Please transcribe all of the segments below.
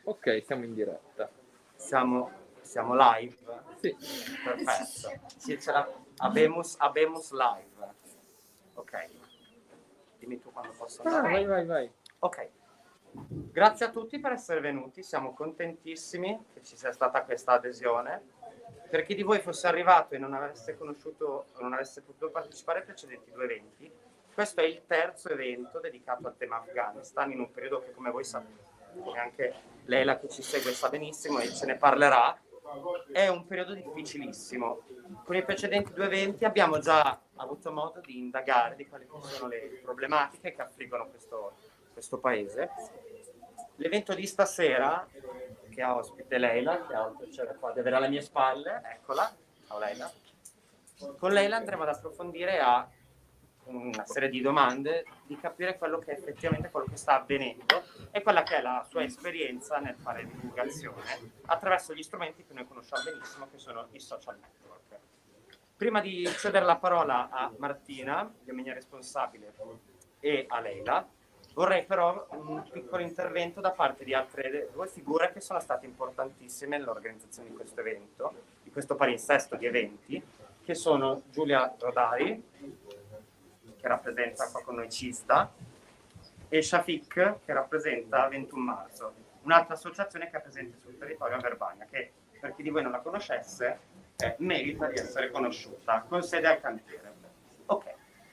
Ok, siamo in diretta. Siamo live? Sì. Perfetto. Sì, Abemus live. Ok. Dimmi tu quando posso andare. Vai. Ok. Grazie a tutti per essere venuti, siamo contentissimi che ci sia stata questa adesione. Per chi di voi fosse arrivato e non avesse conosciuto o non avesse potuto partecipare ai precedenti due eventi, questo è il terzo evento dedicato al tema Afghanistan in un periodo che, come voi sapete, come anche Leila che ci segue sa benissimo e ce ne parlerà, è un periodo difficilissimo. Con i precedenti due eventi abbiamo già avuto modo di indagare di quali sono le problematiche che affliggono questo paese. L'evento di stasera, che ha ospite Leila, che ha il piacere qua di avere alle mie spalle, eccola, ciao Leila. Con Leila andremo ad approfondire a una serie di domande, di capire quello che è effettivamente quello che sta avvenendo e quella che è la sua esperienza nel fare divulgazione attraverso gli strumenti che noi conosciamo benissimo, che sono i social network. Prima di cedere la parola a Martina, mia responsabile, e a Leila, vorrei però un piccolo intervento da parte di altre due figure che sono state importantissime nell'organizzazione di questo evento, di questo palinsesto di eventi, che sono Giulia Rodari, che rappresenta qua con noi Cista, e Shafiq, che rappresenta 21 marzo, un'altra associazione che è presente sul territorio a Verbania, che per chi di voi non la conoscesse merita di essere conosciuta, con sede al cantiere. Ok.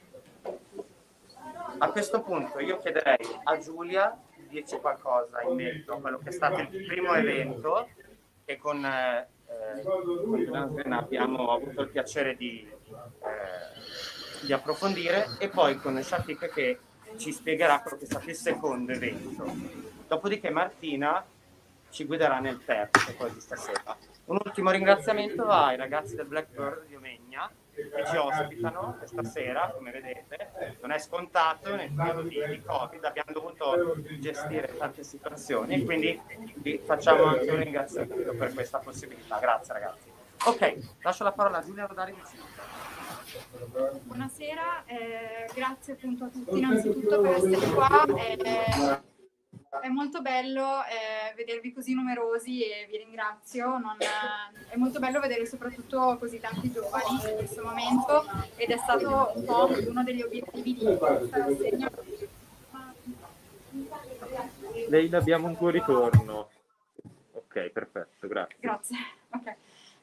A questo punto io chiederei a Giulia di dirci qualcosa in merito a quello che è stato il primo evento e con abbiamo avuto il piacere di approfondire, e poi con Shafiq che ci spiegherà quello che è stato il secondo evento. Dopodiché Martina ci guiderà nel terzo, quello di stasera. Un ultimo ringraziamento va ai ragazzi del Blackbird di Omegna che ci ospitano questa sera, come vedete. Non è scontato nel periodo di Covid, abbiamo dovuto gestire tante situazioni e quindi vi facciamo anche un ringraziamento per questa possibilità. Grazie ragazzi. Ok, lascio la parola a Giulia Rodari di Civita. Buonasera, grazie appunto a tutti innanzitutto per essere qua. È molto bello vedervi così numerosi e vi ringrazio. È molto bello vedere soprattutto così tanti giovani in questo momento ed è stato un po' uno degli obiettivi di questa rassegna. Leila, abbiamo un tuo ritorno. Ok, perfetto, grazie. Grazie, ok.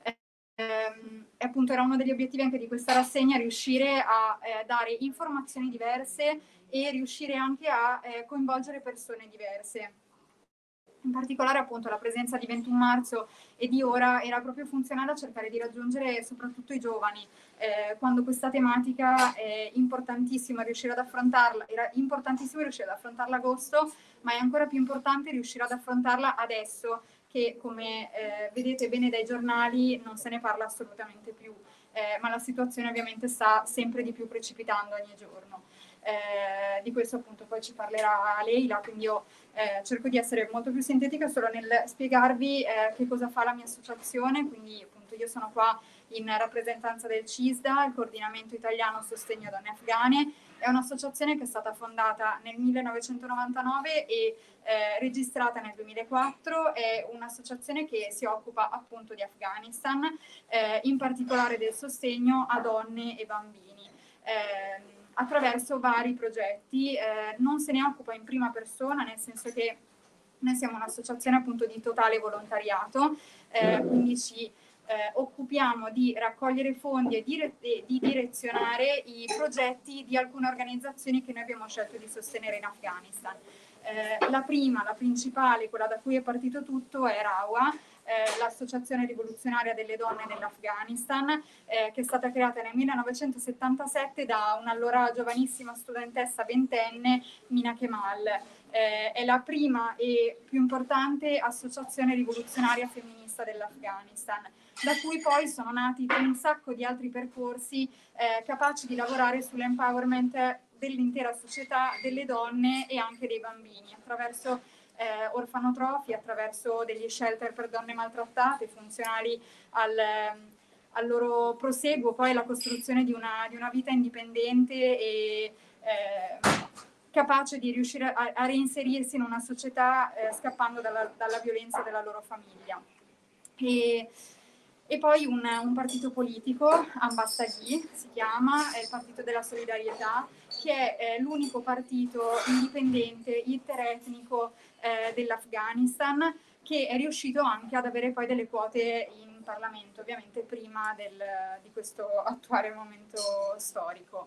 Appunto era uno degli obiettivi anche di questa rassegna riuscire a dare informazioni diverse e riuscire anche a coinvolgere persone diverse. In particolare appunto la presenza di 21 marzo e di ora era proprio funzionale a cercare di raggiungere soprattutto i giovani, quando questa tematica è importantissima riuscire ad affrontarla, era importantissimo riuscire ad affrontarla agosto, ma è ancora più importante riuscire ad affrontarla adesso, che come vedete bene dai giornali non se ne parla assolutamente più, ma la situazione ovviamente sta sempre di più precipitando ogni giorno. Di questo appunto poi ci parlerà Leila, quindi io cerco di essere molto più sintetica solo nel spiegarvi che cosa fa la mia associazione. Quindi appunto io sono qua in rappresentanza del CISDA, il Coordinamento Italiano Sostegno Donne Afghane. È un'associazione che è stata fondata nel 1999 e registrata nel 2004. È un'associazione che si occupa appunto di Afghanistan, in particolare del sostegno a donne e bambini. Attraverso vari progetti, non se ne occupa in prima persona, nel senso che noi siamo un'associazione appunto di totale volontariato, quindi ci occupiamo di raccogliere fondi e di direzionare i progetti di alcune organizzazioni che noi abbiamo scelto di sostenere in Afghanistan. La prima, la principale, quella da cui è partito tutto, è RAWA, l'Associazione Rivoluzionaria delle Donne dell'Afghanistan, che è stata creata nel 1977 da un'allora giovanissima studentessa ventenne, Mina Kemal. È la prima e più importante associazione rivoluzionaria femminista dell'Afghanistan, da cui poi sono nati un sacco di altri percorsi capaci di lavorare sull'empowerment dell'intera società, delle donne e anche dei bambini, attraverso orfanotrofi, attraverso degli shelter per donne maltrattate, funzionali al loro proseguo, poi la costruzione di una vita indipendente e capace di riuscire a reinserirsi in una società scappando dalla violenza della loro famiglia. E poi un partito politico, Ambastaghi si chiama, è il Partito della Solidarietà, che è l'unico partito indipendente, interetnico dell'Afghanistan, che è riuscito anche ad avere poi delle quote in Parlamento, ovviamente prima di questo attuale momento storico.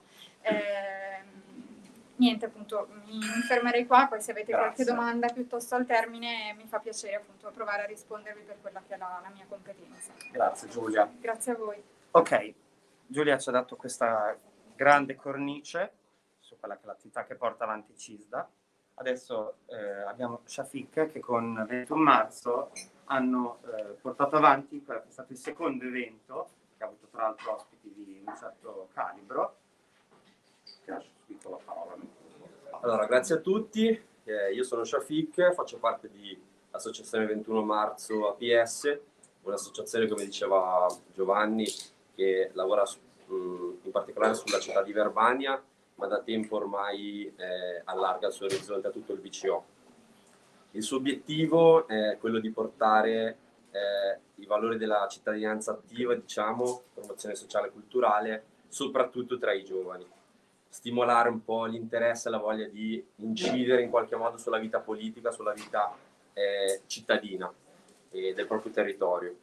Niente, appunto, mi fermerei qua, poi se avete qualche domanda piuttosto al termine mi fa piacere appunto provare a rispondervi per quella che è la mia competenza. Grazie Giulia. Grazie a voi. Ok, Giulia ci ha dato questa grande cornice su quella che è l'attività che porta avanti CISDA. Adesso abbiamo Shafiq che con 21 marzo hanno portato avanti quello che è stato il secondo evento, che ha avuto tra l'altro ospiti di un certo calibro. Ti lascio subito la parola. Allora, grazie a tutti, io sono Shafiq, faccio parte dell'associazione 21 marzo APS, un'associazione, come diceva Giovanni, che lavora in particolare sulla città di Verbania, ma da tempo ormai allarga il suo orizzonte a tutto il VCO. Il suo obiettivo è quello di portare i valori della cittadinanza attiva, diciamo, promozione sociale e culturale, soprattutto tra i giovani. Stimolare un po' l'interesse e la voglia di incidere in qualche modo sulla vita politica, sulla vita cittadina del proprio territorio.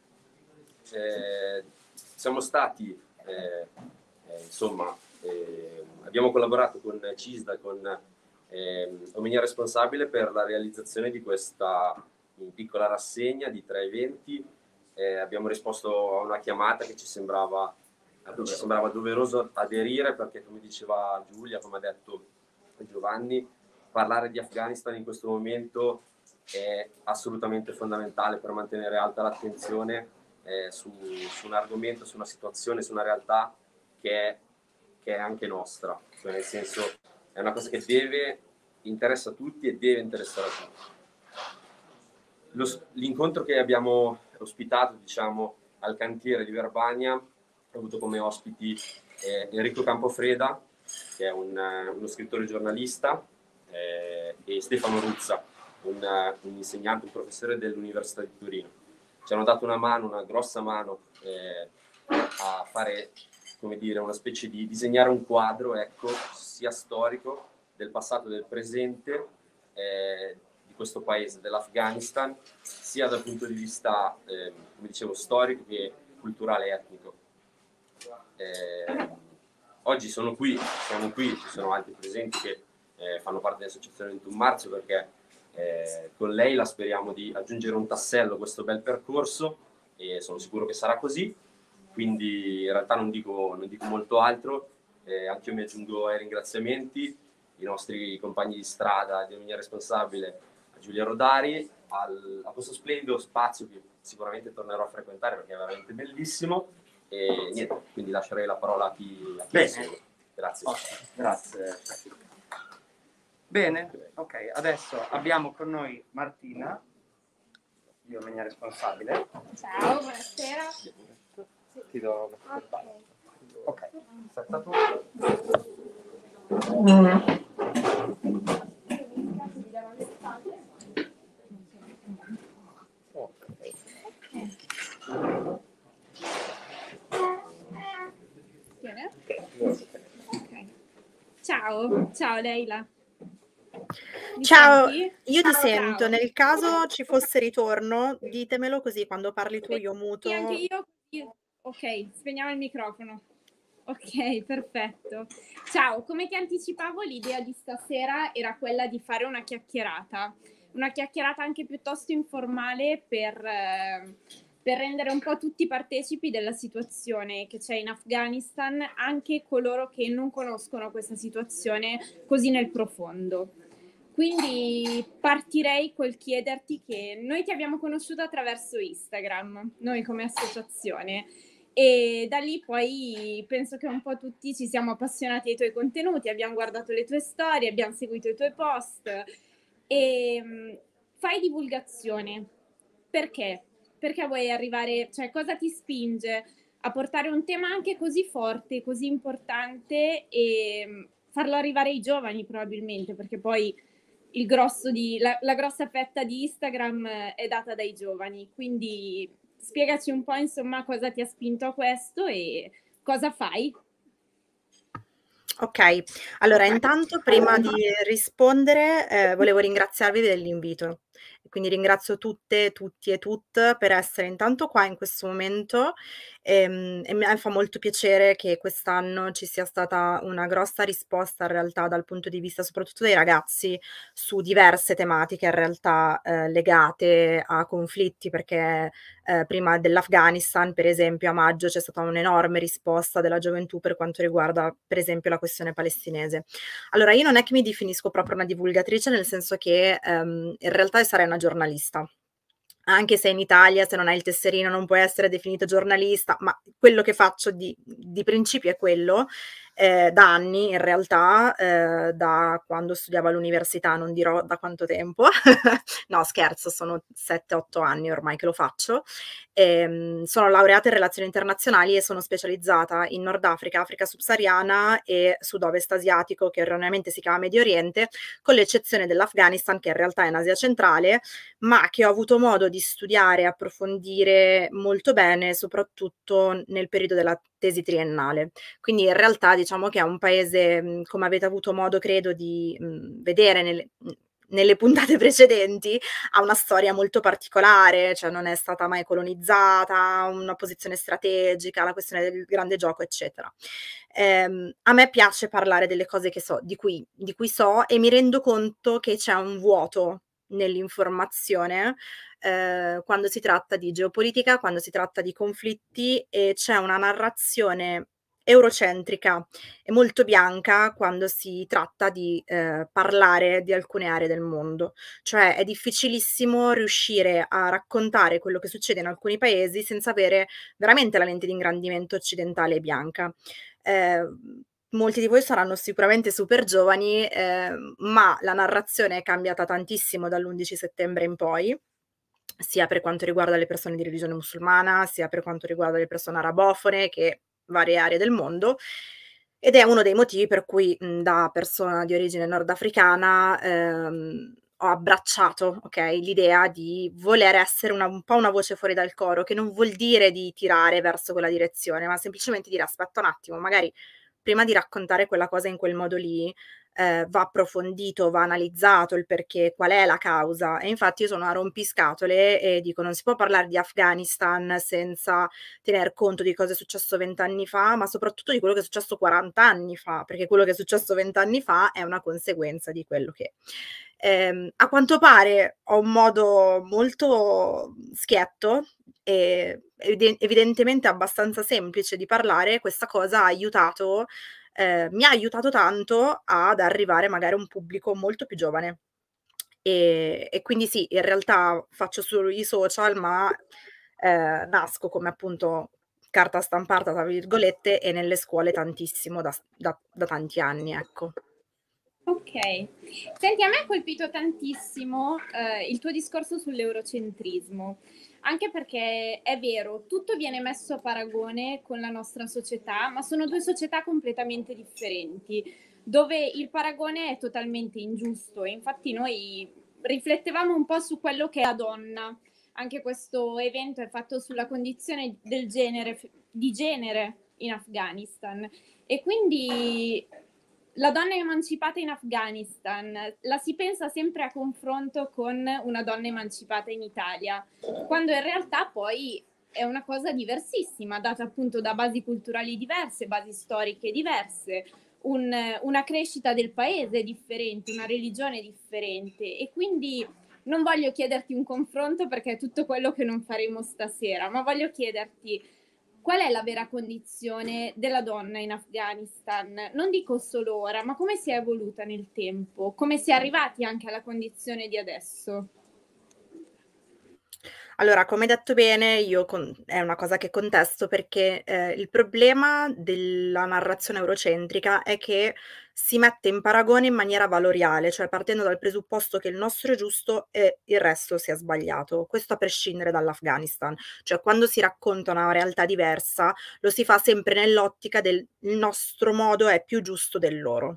Siamo stati, abbiamo collaborato con CISDA, con Omnia Responsabile per la realizzazione di questa piccola rassegna di 3 eventi. Abbiamo risposto a una chiamata che ci sembrava doveroso aderire, perché, come diceva Giulia, come ha detto Giovanni, parlare di Afghanistan in questo momento è assolutamente fondamentale per mantenere alta l'attenzione su un argomento, su una situazione, su una realtà che è anche nostra, cioè, nel senso, è una cosa che interessa a tutti e deve interessare a tutti. L'incontro che abbiamo ospitato, diciamo, al cantiere di Verbania ha avuto come ospiti Enrico Campofreda, che è uno scrittore giornalista, e Stefano Ruzza, un insegnante, un professore dell'Università di Torino. Ci hanno dato una grossa mano a fare, come dire, una specie di disegnare un quadro, ecco, sia storico del passato e del presente di questo paese, dell'Afghanistan, sia dal punto di vista, come dicevo, storico che culturale e etnico. Oggi siamo qui, ci sono altri presenti che fanno parte dell'associazione 21 marzo, perché con lei la speriamo di aggiungere un tassello a questo bel percorso, e sono sicuro che sarà così. Quindi in realtà non dico molto altro, anche io mi aggiungo ai ringraziamenti, i nostri compagni di strada di Omnia Responsabile, a Giulia Rodari, a questo splendido spazio che sicuramente tornerò a frequentare perché è veramente bellissimo. E niente, quindi lascerei la parola a chi segue. Grazie. Grazie. Bene, ok, adesso abbiamo con noi Martina, di Omnia Responsabile. Ciao, buonasera. Ti do ok, aspetta tu. Bene. Okay. Ciao Leila. Mi Ciao, senti? io ti Ciao. sento. Nel caso ci fosse ritorno, ditemelo, così quando parli tu io muto. Sì, anche io. Ok, spegniamo il microfono. Ok, perfetto. Ciao, come ti anticipavo, l'idea di stasera era quella di fare una chiacchierata anche piuttosto informale per rendere un po' tutti partecipi della situazione che c'è in Afghanistan, anche coloro che non conoscono questa situazione così nel profondo. Quindi partirei col chiederti che noi ti abbiamo conosciuto attraverso Instagram, noi come associazione, e da lì poi penso che un po' tutti ci siamo appassionati ai tuoi contenuti, abbiamo guardato le tue storie, abbiamo seguito i tuoi post e fai divulgazione. Perché? Perché vuoi arrivare, cioè cosa ti spinge a portare un tema anche così forte, così importante e farlo arrivare ai giovani probabilmente, perché poi il grosso la grossa fetta di Instagram è data dai giovani. Quindi spiegaci un po', insomma, cosa ti ha spinto a questo e cosa fai. Ok, allora intanto prima di rispondere volevo ringraziarvi dell'invito. Quindi ringrazio tutte, tutti e tutte per essere intanto qua in questo momento e mi fa molto piacere che quest'anno ci sia stata una grossa risposta in realtà dal punto di vista soprattutto dei ragazzi su diverse tematiche in realtà legate a conflitti, perché prima dell'Afghanistan, per esempio, a maggio c'è stata un'enorme risposta della gioventù per quanto riguarda, per esempio, la questione palestinese. Allora, io non è che mi definisco proprio una divulgatrice, nel senso che in realtà sarei una giornalista. Anche se in Italia, se non hai il tesserino, non puoi essere definito giornalista, ma quello che faccio di principio è quello, da anni in realtà, da quando studiavo all'università, non dirò da quanto tempo, no scherzo, sono 7-8 anni ormai che lo faccio. Sono laureata in relazioni internazionali e sono specializzata in Nord Africa, Africa subsahariana e sud-ovest asiatico, che erroneamente si chiama Medio Oriente, con l'eccezione dell'Afghanistan, che in realtà è in Asia centrale, ma che ho avuto modo di studiare e approfondire molto bene, soprattutto nel periodo della tesi triennale. Quindi in realtà diciamo che è un paese, come avete avuto modo credo di vedere nelle puntate precedenti, ha una storia molto particolare, cioè non è stata mai colonizzata, ha una posizione strategica, la questione del grande gioco, eccetera. A me piace parlare delle cose che so, di cui so, e mi rendo conto che c'è un vuoto nell'informazione quando si tratta di geopolitica, quando si tratta di conflitti, e c'è una narrazione eurocentrica e molto bianca quando si tratta di parlare di alcune aree del mondo. Cioè è difficilissimo riuscire a raccontare quello che succede in alcuni paesi senza avere veramente la lente di ingrandimento occidentale e bianca. Molti di voi saranno sicuramente super giovani, ma la narrazione è cambiata tantissimo dall'11 settembre in poi, sia per quanto riguarda le persone di religione musulmana, sia per quanto riguarda le persone arabofone, che varie aree del mondo. Ed è uno dei motivi per cui da persona di origine nordafricana ho abbracciato, okay, l'idea di voler essere un po' una voce fuori dal coro, che non vuol dire di tirare verso quella direzione, ma semplicemente dire: "Aspetta un attimo, magari prima di raccontare quella cosa in quel modo lì, va approfondito, va analizzato il perché, qual è la causa". E infatti io sono una rompiscatole e dico: non si può parlare di Afghanistan senza tener conto di cosa è successo 20 anni fa, ma soprattutto di quello che è successo 40 anni fa, perché quello che è successo 20 anni fa è una conseguenza di quello che a quanto pare ho un modo molto schietto e evidentemente abbastanza semplice di parlare. Questa cosa ha aiutato mi ha aiutato tanto ad arrivare magari a un pubblico molto più giovane. E quindi sì, in realtà faccio solo i social, ma nasco come appunto "carta stampata" tra virgolette e nelle scuole tantissimo da tanti anni, ecco. Ok, senti, a me ha colpito tantissimo il tuo discorso sull'eurocentrismo, anche perché è vero, tutto viene messo a paragone con la nostra società, ma sono due società completamente differenti, dove il paragone è totalmente ingiusto. Infatti noi riflettevamo un po' su quello che è la donna. Anche questo evento è fatto sulla condizione del genere, di genere in Afghanistan. E quindi la donna emancipata in Afghanistan la si pensa sempre a confronto con una donna emancipata in Italia, quando in realtà poi è una cosa diversissima, data appunto da basi culturali diverse, basi storiche diverse, una crescita del paese differente, una religione differente. E quindi non voglio chiederti un confronto, perché è tutto quello che non faremo stasera, ma voglio chiederti: qual è la vera condizione della donna in Afghanistan? Non dico solo ora, ma come si è evoluta nel tempo? Come si è arrivati anche alla condizione di adesso? Allora, come hai detto bene, è una cosa che contesto perché il problema della narrazione eurocentrica è che si mette in paragone in maniera valoriale, cioè partendo dal presupposto che il nostro è giusto e il resto sia sbagliato. Questo a prescindere dall'Afghanistan. Cioè, quando si racconta una realtà diversa, lo si fa sempre nell'ottica del il nostro modo è più giusto del loro.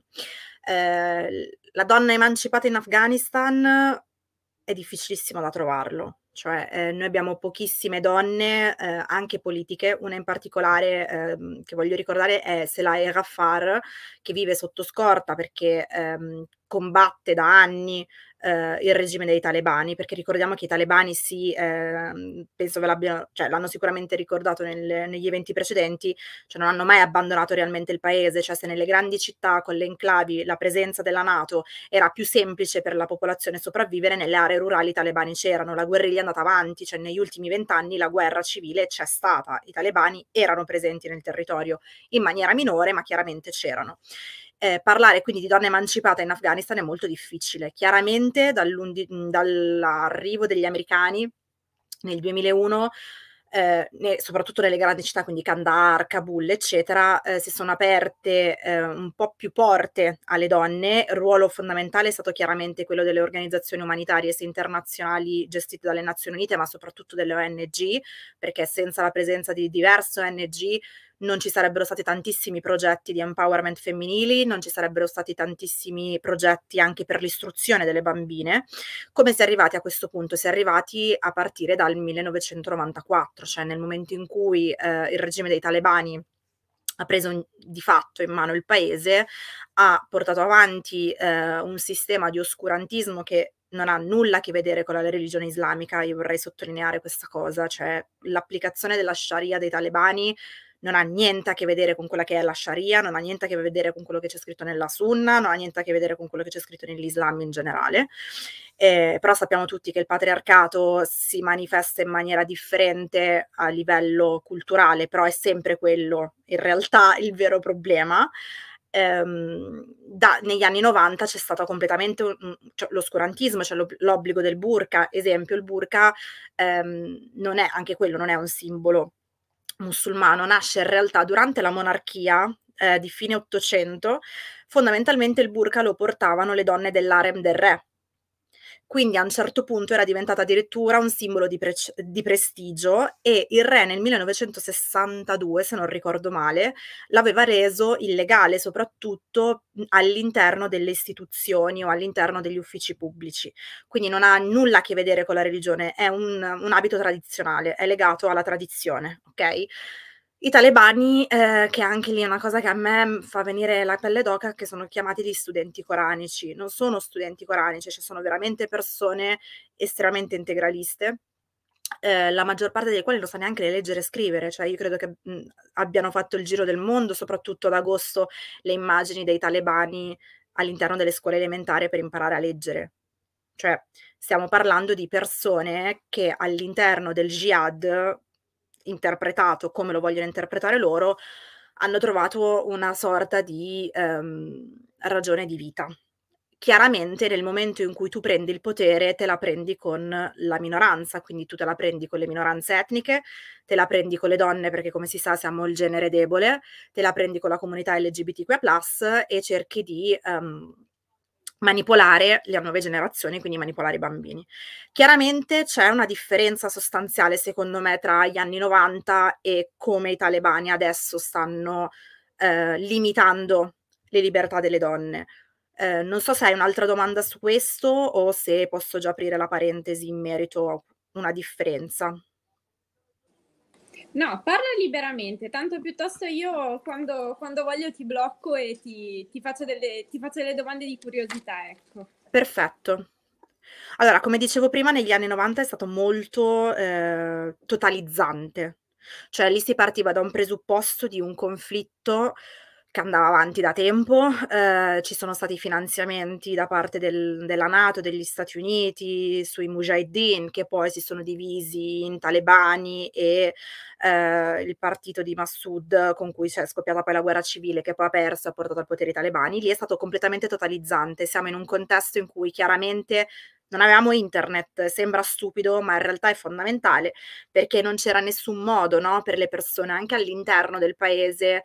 La donna emancipata in Afghanistan è difficilissimo da trovarlo. Cioè, noi abbiamo pochissime donne, anche politiche, una in particolare, che voglio ricordare è Selae Ghaffar, che vive sotto scorta perché, combatte da anni, il regime dei talebani, perché ricordiamo che i talebani penso ve l'abbiano cioè l'hanno sicuramente ricordato negli eventi precedenti, cioè non hanno mai abbandonato realmente il paese, cioè se nelle grandi città con le enclavi la presenza della NATO era più semplice per la popolazione sopravvivere, nelle aree rurali i talebani c'erano, la guerriglia è andata avanti, cioè negli ultimi 20 anni la guerra civile c'è stata, i talebani erano presenti nel territorio in maniera minore, ma chiaramente c'erano. Parlare quindi di donna emancipata in Afghanistan è molto difficile. Chiaramente dall'arrivo degli americani nel 2001, soprattutto nelle grandi città, quindi Kandahar, Kabul, eccetera, si sono aperte un po' più porte alle donne. Il ruolo fondamentale è stato chiaramente quello delle organizzazioni umanitarie sia internazionali gestite dalle Nazioni Unite, ma soprattutto delle ONG, perché senza la presenza di diverse ONG non ci sarebbero stati tantissimi progetti di empowerment femminili, non ci sarebbero stati tantissimi progetti anche per l'istruzione delle bambine. Come si è arrivati a questo punto? Si è arrivati a partire dal 1994, cioè nel momento in cui il regime dei talebani ha preso di fatto in mano il paese, ha portato avanti un sistema di oscurantismo che non ha nulla a che vedere con la religione islamica. Io vorrei sottolineare questa cosa, cioè l'applicazione della Sharia dei talebani non ha niente a che vedere con quella che è la Sharia, non ha niente a che vedere con quello che c'è scritto nella Sunna, non ha niente a che vedere con quello che c'è scritto nell'Islam in generale. Però sappiamo tutti che il patriarcato si manifesta in maniera differente a livello culturale, però è sempre quello in realtà il vero problema. Negli anni 90 c'è stato completamente cioè, l'oscurantismo, cioè l'obbligo del burqa. Esempio, il burqa non è, anche quello non è un simbolo musulmano, nasce in realtà durante la monarchia di fine 800. Fondamentalmente il burqa lo portavano le donne dell'harem del re. Quindi a un certo punto era diventata addirittura un simbolo di prestigio, e il re nel 1962, se non ricordo male, l'aveva reso illegale soprattutto all'interno delle istituzioni o all'interno degli uffici pubblici. Quindi non ha nulla a che vedere con la religione, è un abito tradizionale, è legato alla tradizione, ok? I talebani, che anche lì è una cosa che a me fa venire la pelle d'oca, che sono chiamati gli studenti coranici. Non sono studenti coranici, cioè sono veramente persone estremamente integraliste, la maggior parte delle quali non sa neanche leggere e scrivere. Cioè io credo che abbiano fatto il giro del mondo, soprattutto ad agosto, le immagini dei talebani all'interno delle scuole elementari per imparare a leggere. Cioè stiamo parlando di persone che all'interno del jihad, interpretato come lo vogliono interpretare loro, hanno trovato una sorta di ragione di vita. Chiaramente nel momento in cui tu prendi il potere, te la prendi con la minoranza, quindi tu te la prendi con le minoranze etniche, te la prendi con le donne perché come si sa siamo il genere debole, te la prendi con la comunità LGBTQ+, e cerchi di manipolare le nuove generazioni, quindi manipolare i bambini. Chiaramente c'è una differenza sostanziale, secondo me, tra gli anni 90 e come i talebani adesso stanno limitando le libertà delle donne. Non so se hai un'altra domanda su questo o se posso già aprire la parentesi in merito a una differenza. No, parla liberamente, tanto piuttosto io quando voglio ti blocco e ti faccio delle domande di curiosità, ecco. Perfetto. Allora, come dicevo prima, negli anni 90 è stato molto totalizzante. Cioè lì si partiva da un presupposto di un conflitto che andava avanti da tempo, ci sono stati finanziamenti da parte della NATO, degli Stati Uniti, sui Mujahideen, che poi si sono divisi in talebani e il partito di Massoud, con cui c'è scoppiata poi la guerra civile, che poi ha perso e ha portato al potere i talebani. Lì è stato completamente totalizzante. Siamo in un contesto in cui chiaramente Non avevamo internet, sembra stupido, ma in realtà è fondamentale, perché non c'era nessun modo, no, per le persone, anche all'interno del paese,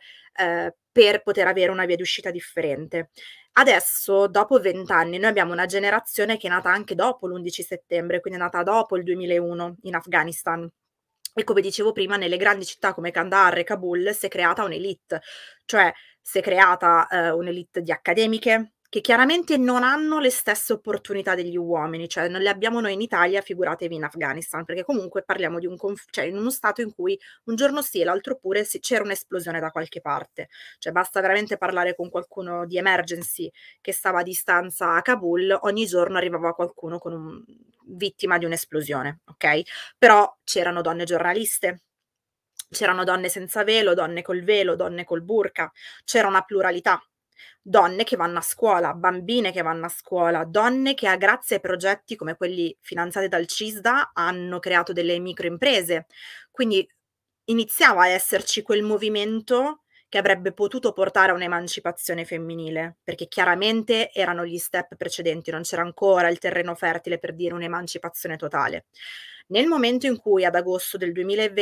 per poter avere una via di uscita differente. Adesso, dopo 20 anni, noi abbiamo una generazione che è nata anche dopo l'11 settembre, quindi è nata dopo il 2001 in Afghanistan. E come dicevo prima, nelle grandi città come Kandahar e Kabul si è creata un'élite, cioè si è creata un'élite di accademiche che chiaramente non hanno le stesse opportunità degli uomini, cioè non le abbiamo noi in Italia, figuratevi in Afghanistan, perché comunque parliamo di cioè in uno stato in cui un giorno sì e l'altro pure c'era un'esplosione da qualche parte, cioè basta veramente parlare con qualcuno di emergency che stava a distanza a Kabul, ogni giorno arrivava qualcuno vittima di un'esplosione, ok? Però c'erano donne giornaliste, c'erano donne senza velo, donne col velo, donne col burka, c'era una pluralità. Donne che vanno a scuola, bambine che vanno a scuola, donne che grazie ai progetti come quelli finanziati dal CISDA hanno creato delle microimprese. Quindi iniziava a esserci quel movimento che avrebbe potuto portare a un'emancipazione femminile, perché chiaramente erano gli step precedenti, non c'era ancora il terreno fertile per dire un'emancipazione totale. Nel momento in cui ad agosto del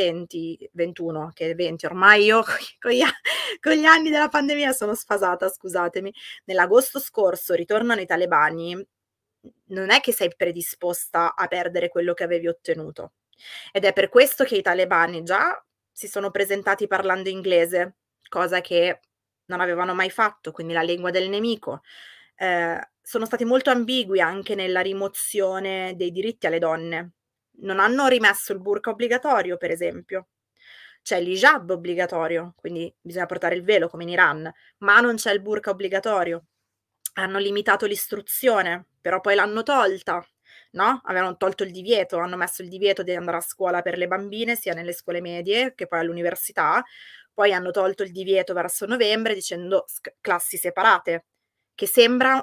2020-21, che è 20 ormai io con gli anni della pandemia sono sfasata, scusatemi, nell'agosto scorso ritornano i talebani, non è che sei predisposta a perdere quello che avevi ottenuto. Ed è per questo che i talebani già si sono presentati parlando inglese, cosa che non avevano mai fatto, quindi la lingua del nemico. Sono stati molto ambigui anche nella rimozione dei diritti alle donne. Non hanno rimesso il burqa obbligatorio, per esempio. C'è l'hijab obbligatorio, quindi bisogna portare il velo come in Iran, ma non c'è il burqa obbligatorio. Hanno limitato l'istruzione, però poi l'hanno tolta, no? Avevano tolto il divieto, hanno messo il divieto di andare a scuola per le bambine, sia nelle scuole medie che poi all'università, poi hanno tolto il divieto verso novembre dicendo classi separate, che sembra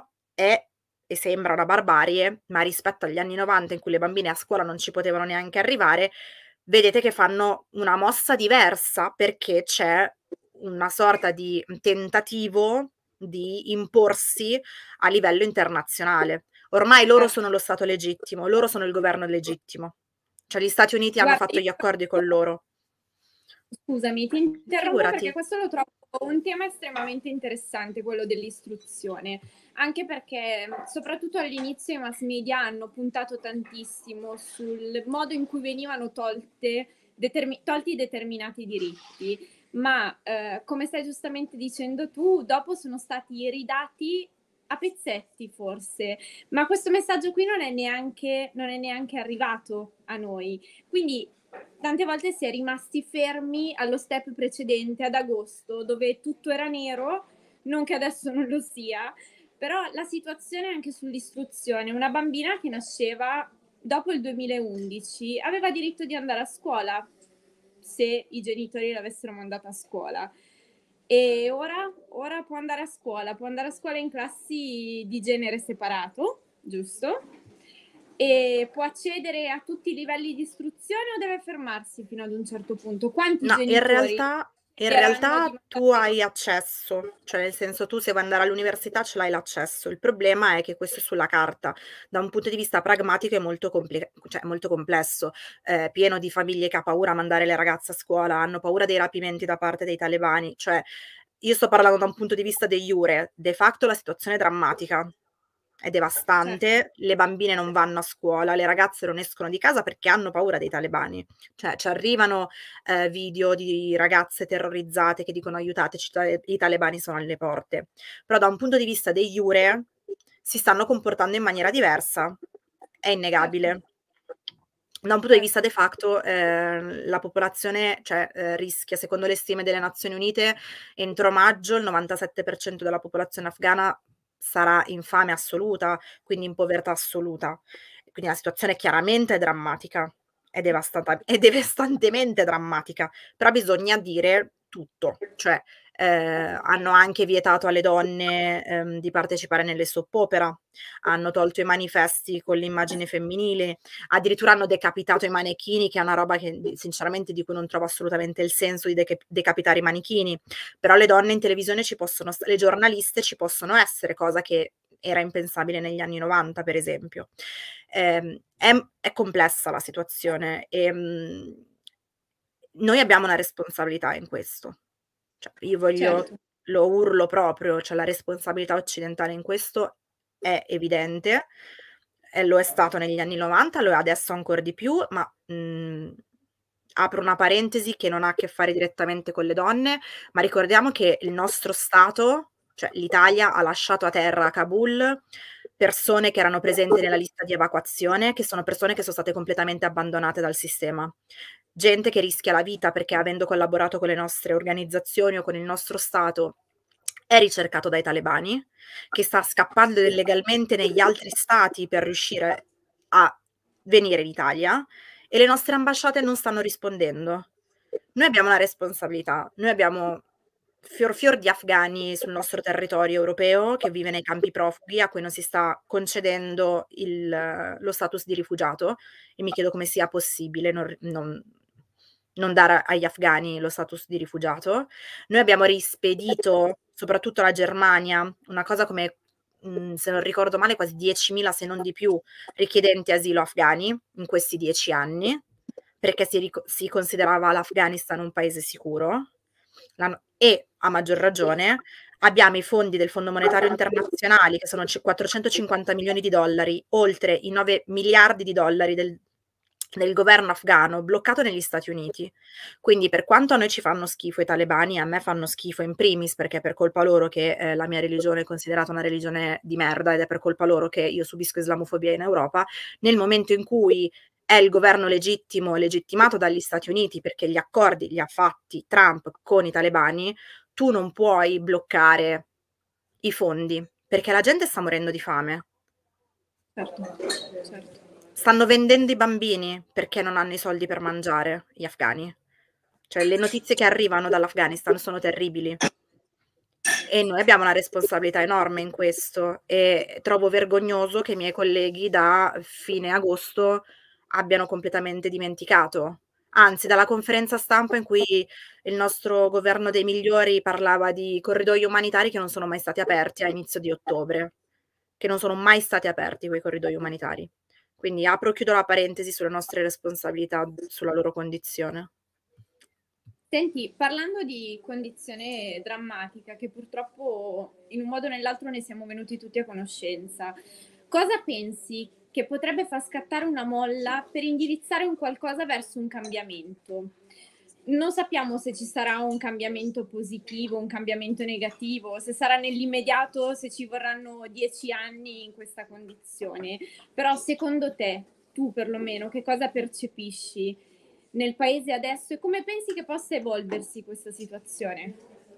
una barbarie, ma rispetto agli anni 90 in cui le bambine a scuola non ci potevano neanche arrivare, vedete che fanno una mossa diversa perché c'è una sorta di tentativo di imporsi a livello internazionale. Ormai loro sono lo Stato legittimo, loro sono il governo legittimo. Cioè gli Stati Uniti hanno fatto gli accordi con loro. Scusami, ti interrompo Figurati. perché questo lo trovo un tema estremamente interessante, quello dell'istruzione, anche perché soprattutto all'inizio i mass media hanno puntato tantissimo sul modo in cui venivano tolti determinati diritti, ma come stai giustamente dicendo tu, dopo sono stati ridati a pezzetti forse, ma questo messaggio qui non è neanche arrivato a noi, quindi tante volte si è rimasti fermi allo step precedente, ad agosto, dove tutto era nero, non che adesso non lo sia, però la situazione anche sull'istruzione, una bambina che nasceva dopo il 2011 aveva diritto di andare a scuola se i genitori l'avessero mandata a scuola. E ora può andare a scuola in classi di genere separato, giusto? E può accedere a tutti i livelli di istruzione o deve fermarsi fino ad un certo punto? Quanti No, genitori in realtà tu hai accesso, cioè nel senso tu se vuoi andare all'università ce l'hai l'accesso. Il problema è che questo è sulla carta. Da un punto di vista pragmatico è molto molto complesso, pieno di famiglie che ha paura a mandare le ragazze a scuola, hanno paura dei rapimenti da parte dei talebani. Cioè, io sto parlando da un punto di vista de iure, de facto la situazione è drammatica. È devastante, le bambine non vanno a scuola, le ragazze non escono di casa perché hanno paura dei talebani. Cioè, ci arrivano video di ragazze terrorizzate che dicono aiutateci, i talebani sono alle porte. Però da un punto di vista de iure si stanno comportando in maniera diversa, è innegabile. Da un punto di vista de facto la popolazione rischia, secondo le stime delle Nazioni Unite, entro maggio il 97% della popolazione afghana sarà in fame assoluta, quindi in povertà assoluta. Quindi la situazione chiaramente è drammatica, è devastantemente drammatica, però bisogna dire tutto, cioè hanno anche vietato alle donne di partecipare nelle soap opera, hanno tolto i manifesti con l'immagine femminile, addirittura hanno decapitato i manichini, che è una roba che sinceramente di cui non trovo assolutamente il senso di decapitare i manichini, però le donne in televisione ci possono le giornaliste ci possono essere, cosa che era impensabile negli anni 90, per esempio. È complessa la situazione e noi abbiamo una responsabilità in questo. Cioè, io Certo. lo urlo proprio, cioè la responsabilità occidentale in questo è evidente, e lo è stato negli anni 90, lo è adesso ancor di più, ma, apro una parentesi che non ha a che fare direttamente con le donne, ma ricordiamo che il nostro Stato, cioè l'Italia, ha lasciato a terra a Kabul persone che erano presenti nella lista di evacuazione, che sono persone che sono state completamente abbandonate dal sistema. Gente che rischia la vita perché, avendo collaborato con le nostre organizzazioni o con il nostro Stato, è ricercato dai talebani, che sta scappando illegalmente negli altri stati per riuscire a venire in Italia, e le nostre ambasciate non stanno rispondendo. Noi abbiamo una responsabilità, noi abbiamo fior di afghani sul nostro territorio europeo che vive nei campi profughi, a cui non si sta concedendo lo status di rifugiato, e mi chiedo come sia possibile non dare agli afghani lo status di rifugiato. Noi abbiamo rispedito, soprattutto alla Germania, una cosa come, se non ricordo male, quasi 10.000, se non di più, richiedenti asilo afghani in questi 10 anni, perché si considerava l'Afghanistan un paese sicuro. E a maggior ragione abbiamo i fondi del Fondo Monetario Internazionale, che sono 450 milioni di dollari, oltre i 9 miliardi di dollari del governo afghano, bloccato negli Stati Uniti. Quindi, per quanto a noi ci fanno schifo i talebani, a me fanno schifo in primis, perché è per colpa loro che la mia religione è considerata una religione di merda, ed è per colpa loro che io subisco islamofobia in Europa, nel momento in cui è il governo legittimo, legittimato dagli Stati Uniti, perché gli accordi li ha fatti Trump con i talebani, tu non puoi bloccare i fondi, perché la gente sta morendo di fame. Certo, certo. Stanno vendendo i bambini perché non hanno i soldi per mangiare, gli afghani. Cioè, le notizie che arrivano dall'Afghanistan sono terribili. E noi abbiamo una responsabilità enorme in questo, e trovo vergognoso che i miei colleghi da fine agosto abbiano completamente dimenticato. Anzi, dalla conferenza stampa in cui il nostro governo dei migliori parlava di corridoi umanitari che non sono mai stati aperti a inizio di ottobre, che non sono mai stati aperti quei corridoi umanitari. Quindi apro e chiudo la parentesi sulle nostre responsabilità, sulla loro condizione. Senti, parlando di condizione drammatica, che purtroppo in un modo o nell'altro ne siamo venuti tutti a conoscenza, cosa pensi che potrebbe far scattare una molla per indirizzare un qualcosa verso un cambiamento? Non sappiamo se ci sarà un cambiamento positivo, un cambiamento negativo, se sarà nell'immediato, se ci vorranno 10 anni in questa condizione. Però secondo te, tu perlomeno, che cosa percepisci nel paese adesso e come pensi che possa evolversi questa situazione?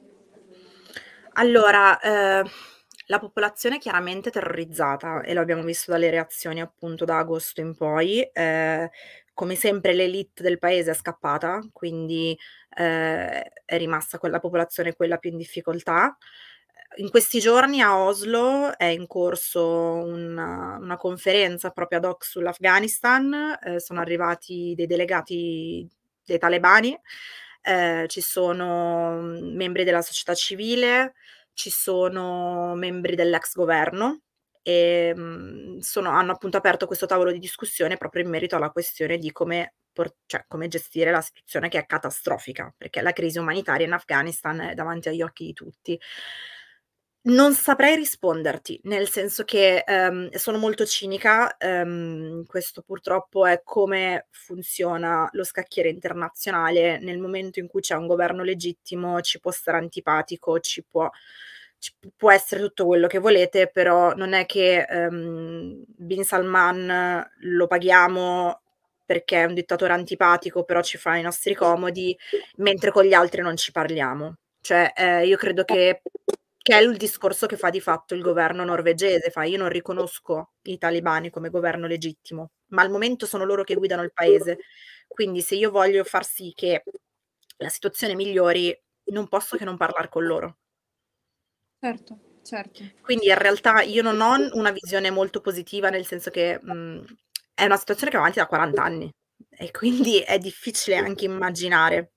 Allora, la popolazione è chiaramente terrorizzata, e lo abbiamo visto dalle reazioni appunto da agosto in poi. Come sempre l'élite del paese è scappata, quindi è rimasta la popolazione quella più in difficoltà. In questi giorni a Oslo è in corso una conferenza proprio ad hoc sull'Afghanistan, sono arrivati dei delegati dei talebani, ci sono membri della società civile, ci sono membri dell'ex governo, e hanno appunto aperto questo tavolo di discussione proprio in merito alla questione di come gestire la situazione, che è catastrofica, perché la crisi umanitaria in Afghanistan è davanti agli occhi di tutti. Non saprei risponderti, nel senso che sono molto cinica, questo purtroppo è come funziona lo scacchiere internazionale. Nel momento in cui c'è un governo legittimo ci può stare antipatico, può essere tutto quello che volete, però non è che Bin Salman lo paghiamo perché è un dittatore antipatico, però ci fa i nostri comodi, mentre con gli altri non ci parliamo. Cioè, io credo che è il discorso che fa di fatto il governo norvegese, io non riconosco i talebani come governo legittimo, ma al momento sono loro che guidano il paese. Quindi se io voglio far sì che la situazione migliori, non posso che non parlar con loro. Certo, certo. Quindi in realtà io non ho una visione molto positiva, nel senso che è una situazione che va avanti da 40 anni, e quindi è difficile anche immaginare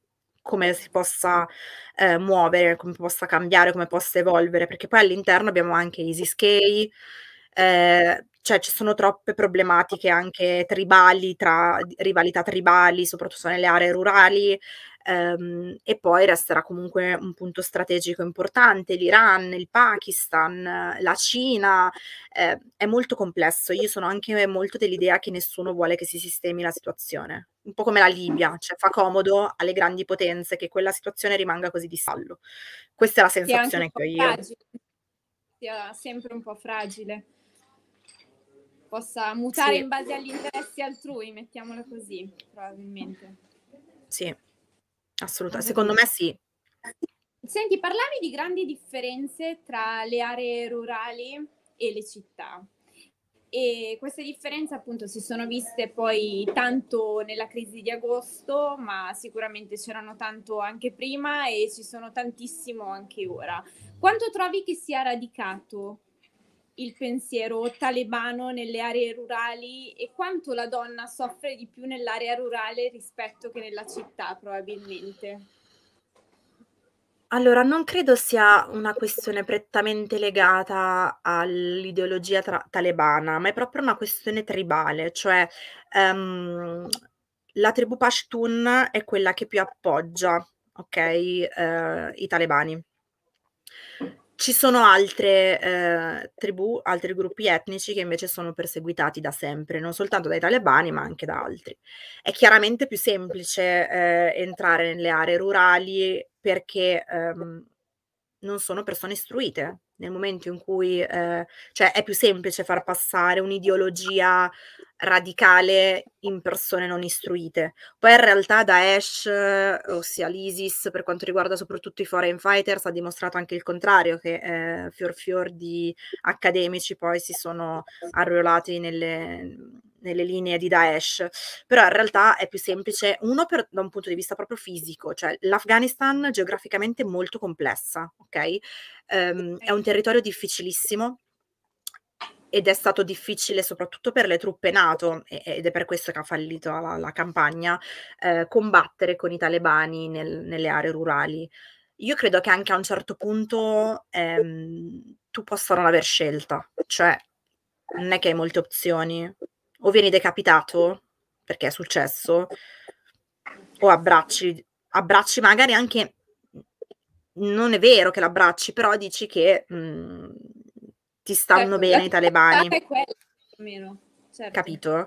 come si possa muovere, come possa cambiare, come possa evolvere, perché poi all'interno abbiamo anche EasyScale, cioè ci sono troppe problematiche anche tribali, rivalità tribali, soprattutto nelle aree rurali, e poi resterà comunque un punto strategico importante l'Iran, il Pakistan, la Cina, è molto complesso. Io sono anche molto dell'idea che nessuno vuole che si sistemi la situazione, un po' come la Libia, cioè fa comodo alle grandi potenze che quella situazione rimanga così di stallo. Questa è la Sia anche un sensazione po' che ho io. fragile, sia sempre un po' fragile, possa mutare Sì. in base agli interessi altrui, mettiamola così, probabilmente. Sì, assolutamente. Secondo me sì. Senti, parlavi di grandi differenze tra le aree rurali e le città. E queste differenze appunto si sono viste poi tanto nella crisi di agosto, ma sicuramente c'erano tanto anche prima e ci sono tantissimo anche ora. Quanto trovi che sia radicato il pensiero talebano nelle aree rurali e quanto la donna soffre di più nell'area rurale rispetto che nella città, probabilmente? Allora, non credo sia una questione prettamente legata all'ideologia talebana, ma è proprio una questione tribale, cioè la tribù Pashtun è quella che più appoggia, ok, i talebani. Ci sono altre tribù, altri gruppi etnici che invece sono perseguitati da sempre, non soltanto dai talebani, ma anche da altri. È chiaramente più semplice entrare nelle aree rurali perché non sono persone istruite. Nel momento in cui, cioè è più semplice far passare un'ideologia radicale in persone non istruite. Poi in realtà Daesh, ossia l'ISIS, per quanto riguarda soprattutto i foreign fighters, ha dimostrato anche il contrario, che fior di accademici poi si sono arruolati nelle linee di Daesh. Però in realtà è più semplice, da un punto di vista proprio fisico, cioè l'Afghanistan geograficamente è molto complessa, ok? È un territorio difficilissimo ed è stato difficile soprattutto per le truppe NATO, ed è per questo che ha fallito la campagna, combattere con i talebani nelle aree rurali. Io credo che anche a un certo punto tu possa non aver scelta, cioè non è che hai molte opzioni. O vieni decapitato, perché è successo, o abbracci magari anche, non è vero che l'abbracci, però dici che ti stanno Certo, la bene i tua realtà talebani, è quella, più o meno, certo. capito?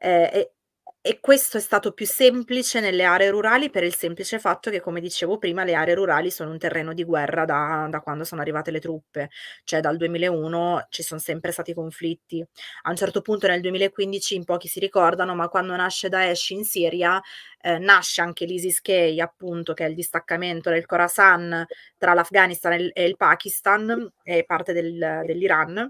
E questo è stato più semplice nelle aree rurali per il semplice fatto che, come dicevo prima, le aree rurali sono un terreno di guerra da quando sono arrivate le truppe, cioè dal 2001 ci sono sempre stati conflitti. A un certo punto nel 2015 in pochi si ricordano, ma quando nasce Daesh in Siria, nasce anche l'ISIS-K, appunto, che è il distaccamento del Khorasan tra l'Afghanistan e il Pakistan e parte dell'Iran.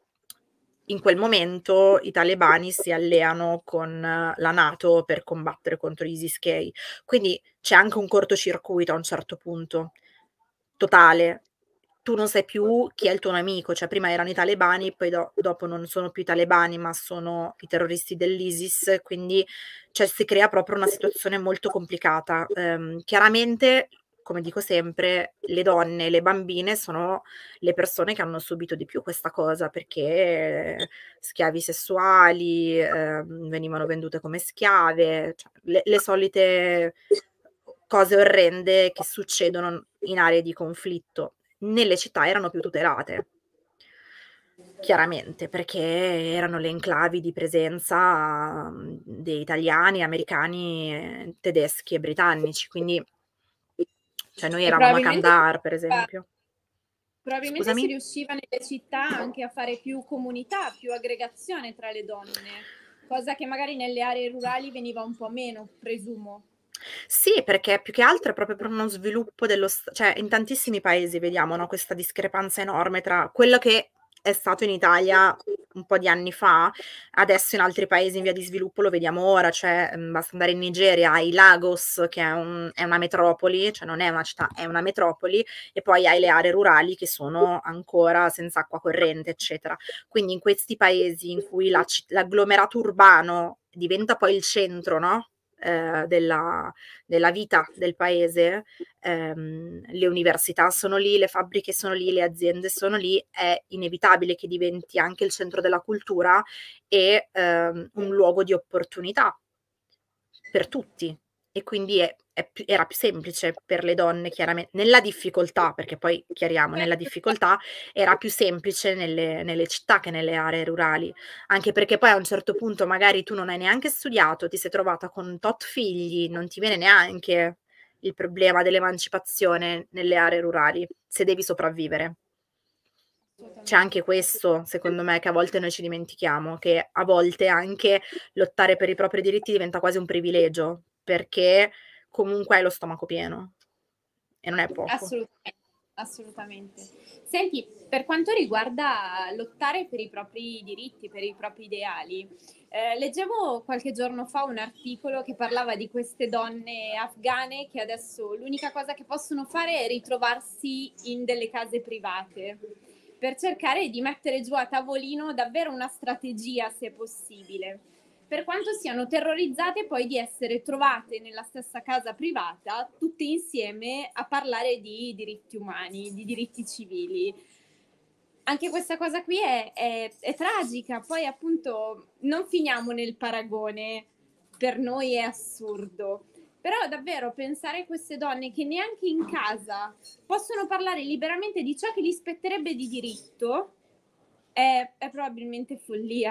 In quel momento i talebani si alleano con la NATO per combattere contro l'ISIS-K. Quindi c'è anche un cortocircuito a un certo punto, totale. Tu non sai più chi è il tuo nemico, cioè prima erano i talebani, poi dopo non sono più i talebani, ma sono i terroristi dell'ISIS, quindi cioè, si crea proprio una situazione molto complicata. Chiaramente, come dico sempre, le donne, le bambine sono le persone che hanno subito di più questa cosa, perché schiavi sessuali, venivano vendute come schiave, cioè le solite cose orrende che succedono in aree di conflitto. Nelle città erano più tutelate, chiaramente, perché erano le enclavi di presenza di italiani, americani, tedeschi e britannici, quindi cioè noi E eravamo a Kandahar, per esempio. probabilmente si Scusami? riusciva nelle città anche a fare più comunità, più aggregazione tra le donne, cosa che magari nelle aree rurali veniva un po' meno, presumo. Sì, perché più che altro è proprio per uno sviluppo cioè in tantissimi paesi vediamo, no, questa discrepanza enorme tra quello che è stato in Italia un po' di anni fa, adesso in altri paesi in via di sviluppo lo vediamo ora, cioè basta andare in Nigeria, hai Lagos che è una metropoli, cioè non è una città, è una metropoli, e poi hai le aree rurali che sono ancora senza acqua corrente, eccetera. Quindi in questi paesi in cui l'agglomerato urbano diventa poi il centro, no? della vita del paese, le università sono lì, le fabbriche sono lì, le aziende sono lì, è inevitabile che diventi anche il centro della cultura e un luogo di opportunità per tutti. E quindi era più semplice per le donne, chiaramente, nella difficoltà, perché poi chiariamo, nella difficoltà era più semplice nelle città che nelle aree rurali, anche perché poi a un certo punto magari tu non hai neanche studiato, ti sei trovata con tot figli, non ti viene neanche il problema dell'emancipazione nelle aree rurali, se devi sopravvivere. C'è anche questo, secondo me, che a volte noi ci dimentichiamo, che a volte anche lottare per i propri diritti diventa quasi un privilegio, perché comunque hai lo stomaco pieno e non è poco. Assolutamente, assolutamente. Senti, per quanto riguarda lottare per i propri diritti, per i propri ideali, leggevo qualche giorno fa un articolo che parlava di queste donne afghane che adesso l'unica cosa che possono fare è ritrovarsi in delle case private per cercare di mettere giù a tavolino davvero una strategia, se possibile, per quanto siano terrorizzate poi di essere trovate nella stessa casa privata, tutte insieme a parlare di diritti umani, di diritti civili. Anche questa cosa qui è tragica, poi appunto non finiamo nel paragone, per noi è assurdo. Però davvero pensare a queste donne che neanche in casa possono parlare liberamente di ciò che gli spetterebbe di diritto è probabilmente follia.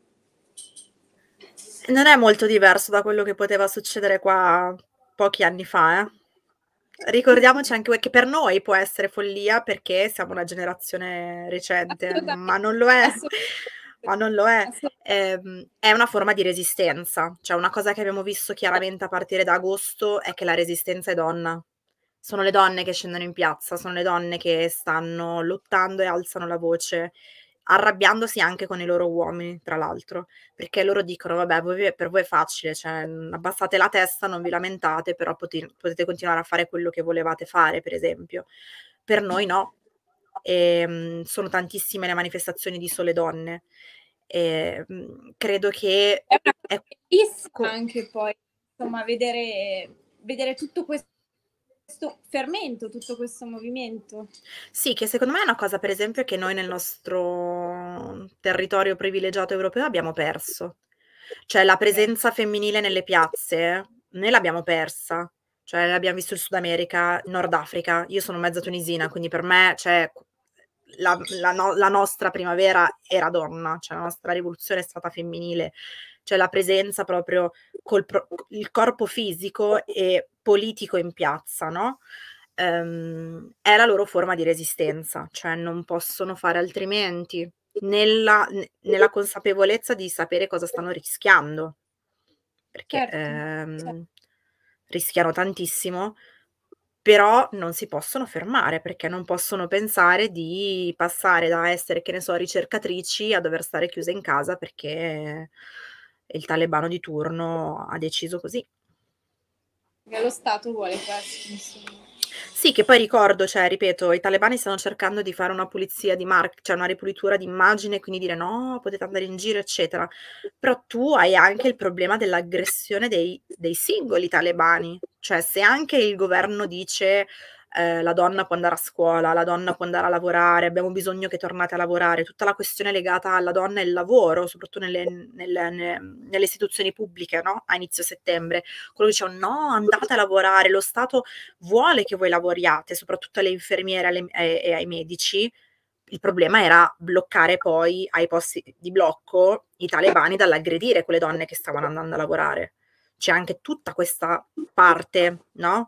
Non è molto diverso da quello che poteva succedere qua pochi anni fa, Ricordiamoci anche che per noi può essere follia perché siamo una generazione recente, ma non lo è. Ma non lo è. È una forma di resistenza. Cioè una cosa che abbiamo visto chiaramente a partire da agosto è che la resistenza è donna. Sono le donne che scendono in piazza, sono le donne che stanno lottando e alzano la voce, arrabbiandosi anche con i loro uomini, tra l'altro, perché loro dicono: "Vabbè, per voi è facile, cioè, abbassate la testa, non vi lamentate, però potete continuare a fare quello che volevate fare", per esempio. Per noi no. Sono tantissime le manifestazioni di sole donne. Credo che È una è cosa bellissima co anche poi, insomma, vedere tutto questo fermento, tutto questo movimento. Sì, che secondo me è una cosa, per esempio, che noi nel nostro territorio privilegiato europeo abbiamo perso. Cioè la presenza femminile nelle piazze noi l'abbiamo persa. Cioè l'abbiamo visto in Sud America, Nord Africa. Io sono mezza tunisina, quindi per me, cioè, la nostra primavera era donna, cioè la nostra rivoluzione è stata femminile. Cioè la presenza proprio il corpo fisico e politico in piazza, no, è la loro forma di resistenza, cioè non possono fare altrimenti, nella consapevolezza di sapere cosa stanno rischiando, perché, Certo. rischiano tantissimo, però non si possono fermare, perché non possono pensare di passare da essere, che ne so, ricercatrici a dover stare chiuse in casa perché il talebano di turno ha deciso così. Lo Stato vuole questo, insomma. Sì, che poi ricordo, cioè ripeto, i talebani stanno cercando di fare una pulizia di cioè una ripulitura d'immagine, quindi dire: "No, potete andare in giro", eccetera. Però tu hai anche il problema dell'aggressione dei singoli talebani. Cioè se anche il governo dice, la donna può andare a scuola, la donna può andare a lavorare, abbiamo bisogno che tornate a lavorare, tutta la questione legata alla donna e il lavoro, soprattutto nelle istituzioni pubbliche, no, a inizio settembre. Quello dicevano: "No, andate a lavorare, lo Stato vuole che voi lavoriate", soprattutto alle infermiere e ai medici. Il problema era bloccare poi ai posti di blocco i talebani dall'aggredire quelle donne che stavano andando a lavorare. C'è anche tutta questa parte, no,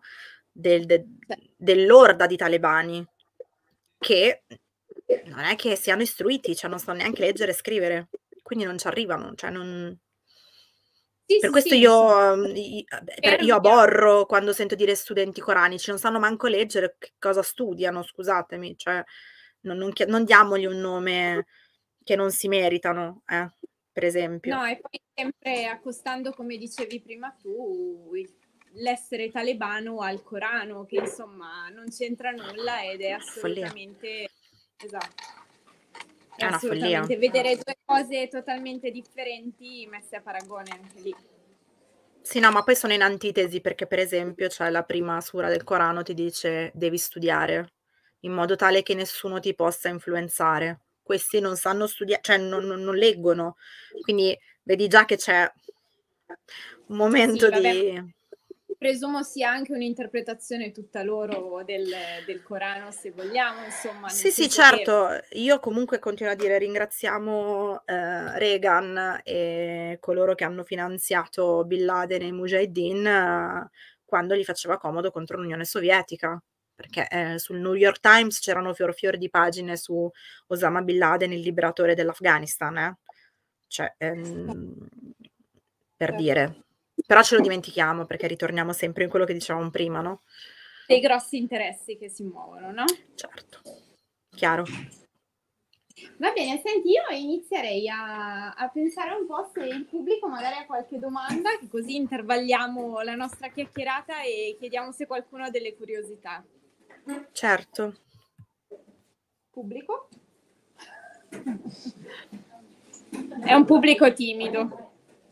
dell'orda di talebani che non è che siano istruiti, cioè non sanno neanche leggere e scrivere, quindi non ci arrivano, cioè non. Sì, Per sì, questo sì, insomma, io aborro quando sento dire studenti coranici, non sanno manco leggere, che cosa studiano, scusatemi, cioè non diamogli un nome che non si meritano, per esempio. No, e poi sempre accostando, come dicevi prima tu, l'essere talebano al Corano, che insomma non c'entra nulla ed è Follia. assolutamente, esatto, È una follia. vedere due cose totalmente differenti messe a paragone anche lì. Sì, no, ma poi sono in antitesi perché per esempio c'è la prima sura del Corano ti dice devi studiare in modo tale che nessuno ti possa influenzare. Questi non sanno studiare, cioè non leggono, quindi vedi già che c'è un momento Sì, vabbè, di... presumo sia anche un'interpretazione tutta loro del Corano, se vogliamo, insomma, nel Sì, sì, senso che certo, io comunque continuo a dire ringraziamo Reagan e coloro che hanno finanziato Bin Laden e i Mujahideen quando gli faceva comodo contro l'Unione Sovietica, perché sul New York Times c'erano fior di pagine su Osama Bin Laden, il liberatore dell'Afghanistan, cioè, per dire. Però ce lo dimentichiamo perché ritorniamo sempre in quello che dicevamo prima, no? dei grossi interessi che si muovono, no? Certo, chiaro. Va bene, senti, io inizierei a pensare un po' se il pubblico magari ha qualche domanda, che così intervalliamo la nostra chiacchierata e chiediamo se qualcuno ha delle curiosità. Certo. Pubblico? È un pubblico timido.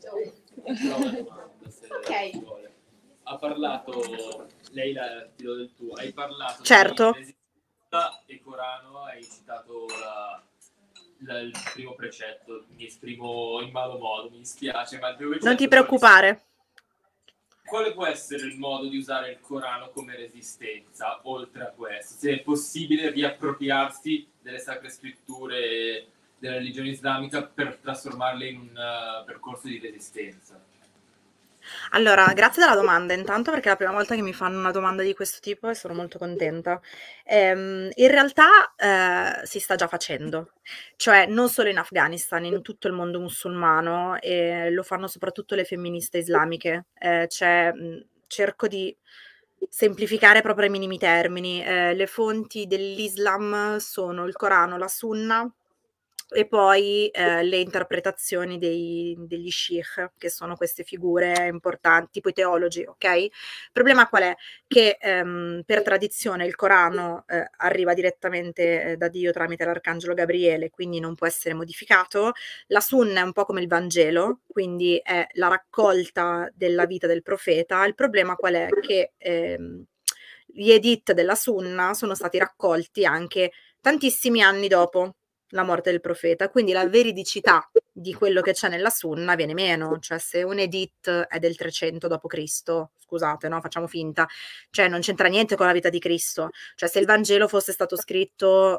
Ok. Ha parlato, lei ti do del tuo, hai parlato Certo. di resistenza e Corano, hai citato il primo precetto, mi esprimo in malo modo, mi dispiace, ma il primo precetto Non ti preoccupare. quale può essere il modo di usare il Corano come resistenza, oltre a questo? Se è possibile riappropriarsi delle sacre scritture della religione islamica per trasformarle in un percorso di resistenza? Allora, grazie della domanda intanto perché è la prima volta che mi fanno una domanda di questo tipo e sono molto contenta. In realtà si sta già facendo, cioè non solo in Afghanistan, in tutto il mondo musulmano e lo fanno soprattutto le femministe islamiche. Cerco di semplificare proprio ai minimi termini. Le fonti dell'Islam sono il Corano, la Sunna e poi le interpretazioni degli sheikh, che sono queste figure importanti, tipo i teologi, ok? Il problema qual è? Che per tradizione il Corano arriva direttamente da Dio tramite l'arcangelo Gabriele, quindi non può essere modificato. La Sunna è un po' come il Vangelo, quindi è la raccolta della vita del profeta. Il problema qual è? Che gli edit della Sunna sono stati raccolti anche tantissimi anni dopo la morte del profeta, quindi la veridicità di quello che c'è nella Sunna viene meno, cioè se un edit è del 300 d.C., scusate, no, facciamo finta, cioè non c'entra niente con la vita di Cristo, cioè se il Vangelo fosse stato scritto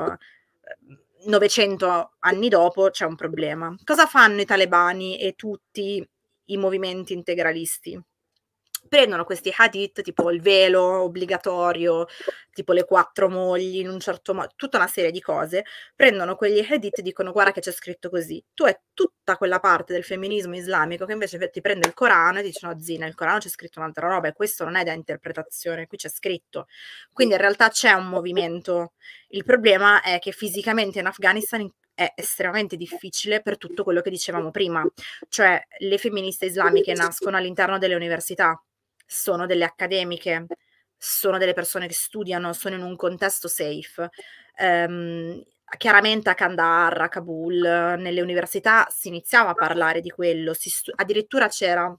900 anni dopo c'è un problema. Cosa fanno i talebani e tutti i movimenti integralisti? Prendono questi hadith, tipo il velo obbligatorio, tipo le 4 mogli, in un certo modo, tutta una serie di cose, prendono quegli hadith e dicono guarda che c'è scritto così. Tu è tutta quella parte del femminismo islamico che invece ti prende il Corano e dice no zina, il Corano c'è scritto un'altra roba e questo non è da interpretazione, qui c'è scritto. Quindi in realtà c'è un movimento. Il problema è che fisicamente in Afghanistan è estremamente difficile per tutto quello che dicevamo prima, cioè le femministe islamiche nascono all'interno delle università, sono delle accademiche, sono delle persone che studiano, sono in un contesto safe. Chiaramente a Kandahar, a Kabul, nelle università si iniziava a parlare di quello, addirittura c'era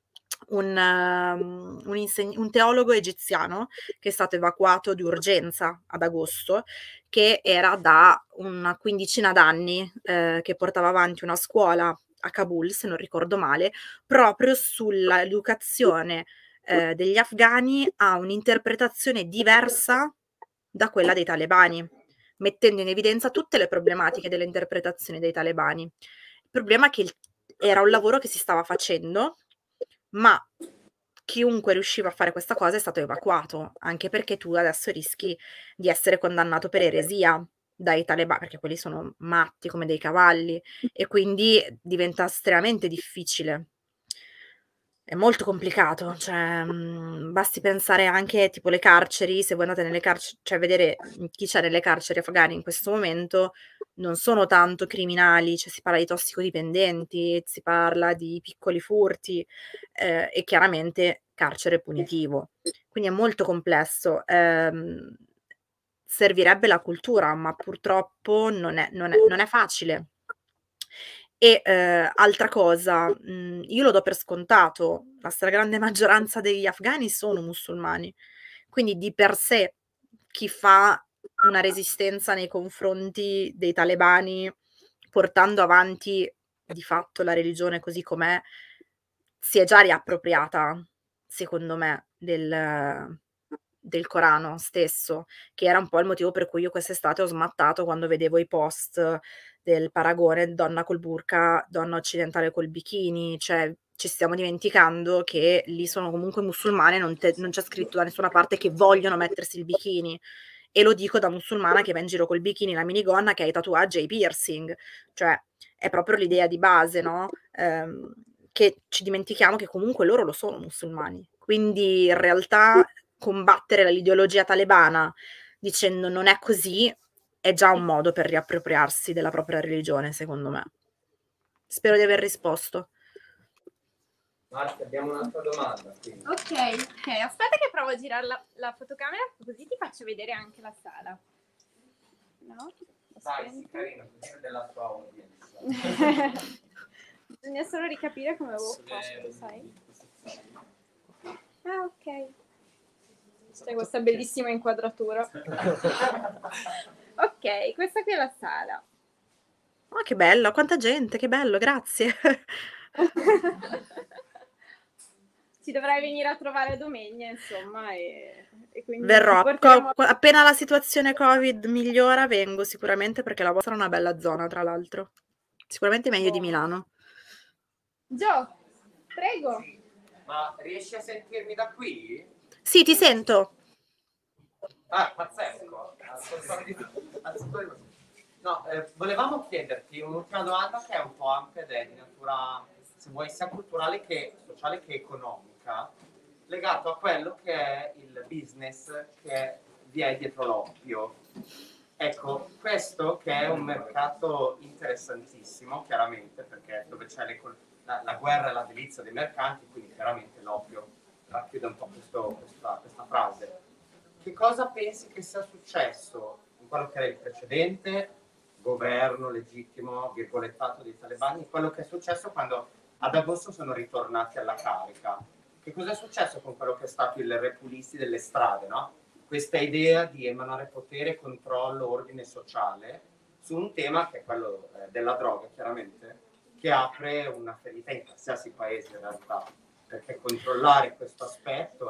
un teologo egiziano che è stato evacuato di urgenza ad agosto, che era da una quindicina d'anni che portava avanti una scuola a Kabul, se non ricordo male, proprio sull'educazione degli afghani a un'interpretazione diversa da quella dei talebani, mettendo in evidenza tutte le problematiche delle interpretazioni dei talebani. Il problema è che era un lavoro che si stava facendo, ma chiunque riusciva a fare questa cosa è stato evacuato, anche perché tu adesso rischi di essere condannato per eresia dai talebani, perché quelli sono matti come dei cavalli, e quindi diventa estremamente difficile. È molto complicato, cioè basti pensare anche tipo le carceri, se voi andate nelle carceri, cioè vedere chi c'è nelle carceri afghane in questo momento, non sono tanto criminali, cioè si parla di tossicodipendenti, si parla di piccoli furti e chiaramente carcere punitivo. Quindi è molto complesso. Servirebbe la cultura, ma purtroppo non è facile. E altra cosa, io lo do per scontato, la stragrande maggioranza degli afghani sono musulmani, quindi di per sé chi fa una resistenza nei confronti dei talebani, portando avanti di fatto la religione così com'è, si è già riappropriata, secondo me, del Corano stesso, che era un po' il motivo per cui io quest'estate ho smattato quando vedevo i post del paragone donna col burqa, donna occidentale col bikini, cioè ci stiamo dimenticando che lì sono comunque musulmane, non c'è scritto da nessuna parte che vogliono mettersi il bikini. E lo dico da musulmana che va in giro col bikini, la minigonna, che ha i tatuaggi e i piercing, cioè è proprio l'idea di base, no? Che ci dimentichiamo che comunque loro lo sono musulmani. Quindi in realtà combattere l'ideologia talebana dicendo non è così è già un modo per riappropriarsi della propria religione, secondo me. Spero di aver risposto. Marti, abbiamo un'altra domanda. Quindi. Ok, aspetta che provo a girare la fotocamera così ti faccio vedere anche la sala. No? Dai, sì, carino, così della tua audience. Bisogna solo ricapire come avevo fatto, sai? Ah, ok. C'è questa bellissima inquadratura. Ok, questa qui è la sala. Oh, che bello, quanta gente, che bello, grazie. Ci dovrai venire a trovare domenica, insomma, e quindi Verrò. ti porteremo- Appena la situazione Covid migliora, vengo sicuramente, perché la vostra è una bella zona, tra l'altro. Sicuramente meglio di Milano. Gio, prego. Ma riesci a sentirmi da qui? Sì, ti sento. Ah, pazzesco. No, volevamo chiederti un'ultima domanda che è un po' ampia ed è di natura, se vuoi, sia culturale che sociale che economica, legato a quello che è il business che vi è dietro l'oppio. Ecco, questo che è un mercato interessantissimo, chiaramente, perché dove c'è la guerra e la delizia dei mercanti, quindi chiaramente l'oppio racchiude un po' questa frase. Che cosa pensi che sia successo in quello che era il precedente governo legittimo, virgolettato dei talebani, quello che è successo quando ad agosto sono ritornati alla carica? Che cosa è successo con quello che è stato il re pulisti delle strade, no? Questa idea di emanare potere, controllo, ordine sociale su un tema che è quello della droga, chiaramente, che apre una ferita in qualsiasi paese in realtà, perché controllare questo aspetto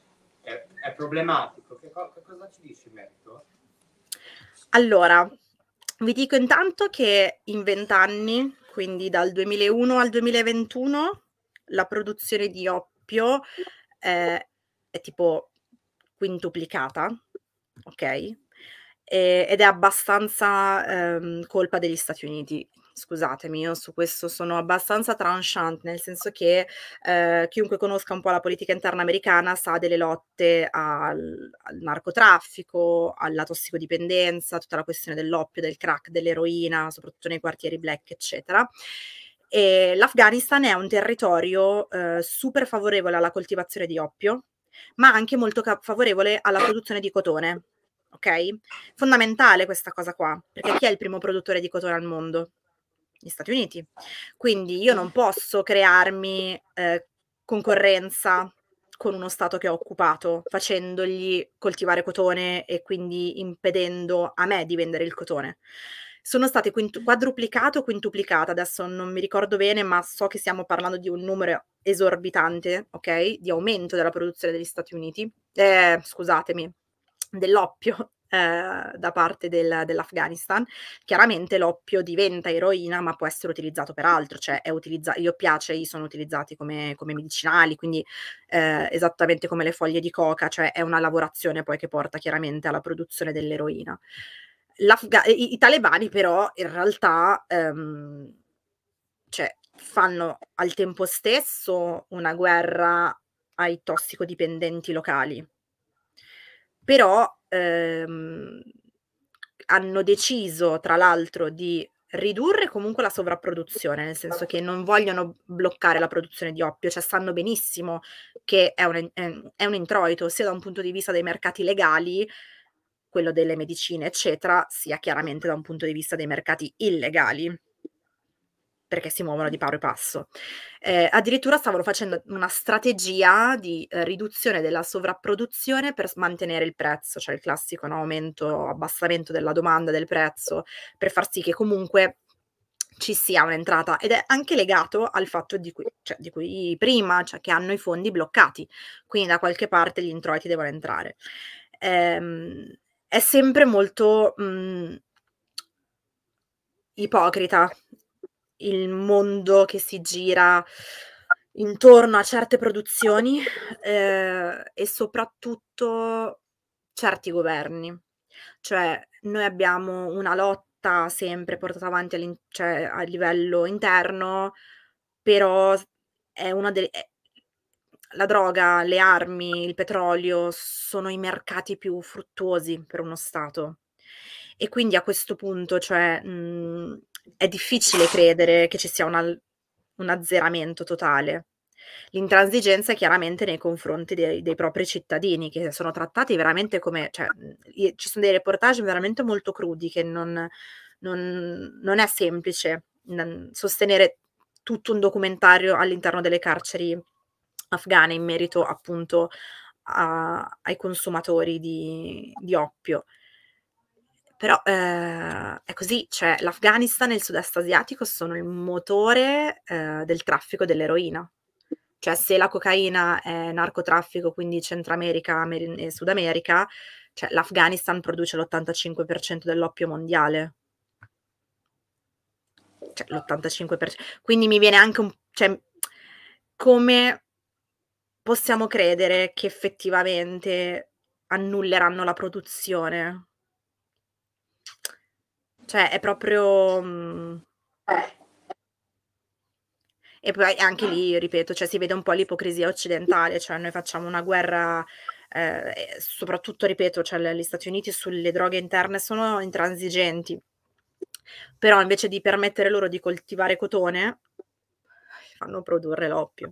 è problematico. Che cosa ci dici in merito? Allora, vi dico intanto che in 20 anni, quindi dal 2001 al 2021, la produzione di oppio è tipo quintuplicata, ok? Ed è abbastanza colpa degli Stati Uniti. Scusatemi, io su questo sono abbastanza tranchant, nel senso che chiunque conosca un po' la politica interna americana sa delle lotte al narcotraffico, alla tossicodipendenza, tutta la questione dell'oppio, del crack, dell'eroina, soprattutto nei quartieri black, eccetera. E l'Afghanistan è un territorio super favorevole alla coltivazione di oppio, ma anche molto favorevole alla produzione di cotone. Ok? Fondamentale questa cosa qua, perché chi è il primo produttore di cotone al mondo? Gli Stati Uniti. Quindi io non posso crearmi concorrenza con uno stato che ho occupato, facendogli coltivare cotone e quindi impedendo a me di vendere il cotone. Sono state quadruplicate o quintuplicate, adesso non mi ricordo bene, ma so che stiamo parlando di un numero esorbitante, ok? Di aumento della produzione degli Stati Uniti, scusatemi, dell'oppio da parte dell'Afghanistan. Chiaramente l'oppio diventa eroina, ma può essere utilizzato per altro, cioè gli oppiacei sono utilizzati come medicinali, quindi esattamente come le foglie di coca, cioè è una lavorazione poi che porta chiaramente alla produzione dell'eroina. I talebani però in realtà cioè, fanno al tempo stesso una guerra ai tossicodipendenti locali, però hanno deciso tra l'altro di ridurre comunque la sovrapproduzione, nel senso che non vogliono bloccare la produzione di oppio, cioè sanno benissimo che è un introito sia da un punto di vista dei mercati legali, quello delle medicine eccetera, sia chiaramente da un punto di vista dei mercati illegali. perché si muovono di pari passo. Addirittura stavano facendo una strategia di riduzione della sovrapproduzione per mantenere il prezzo, cioè il classico, no, abbassamento della domanda del prezzo, per far sì che comunque ci sia un'entrata, ed è anche legato al fatto di cui prima, cioè che hanno i fondi bloccati, quindi da qualche parte gli introiti devono entrare. È sempre molto ipocrita il mondo che si gira intorno a certe produzioni, e soprattutto certi governi. Cioè, noi abbiamo una lotta sempre portata avanti cioè a livello interno, però è una delle la droga, le armi, il petrolio sono i mercati più fruttuosi per uno Stato. E quindi a questo punto, cioè, è difficile credere che ci sia un azzeramento totale. L'intransigenza è chiaramente nei confronti dei propri cittadini, che sono trattati veramente come, cioè, ci sono dei reportage veramente molto crudi, che non è semplice sostenere tutto un documentario all'interno delle carceri afghane in merito appunto ai consumatori di oppio. Però è così, cioè l'Afghanistan e il sud-est asiatico sono il motore del traffico dell'eroina. Cioè se la cocaina è narcotraffico, quindi Centro America e Sud America, cioè l'Afghanistan produce l'85% dell'oppio mondiale. Cioè l'85%. Quindi mi viene anche cioè, come possiamo credere che effettivamente annulleranno la produzione? Cioè è proprio e poi anche lì, ripeto, cioè si vede un po' l'ipocrisia occidentale, cioè noi facciamo una guerra, e soprattutto, ripeto, cioè gli Stati Uniti sulle droghe interne sono intransigenti, però invece di permettere loro di coltivare cotone, fanno produrre l'oppio.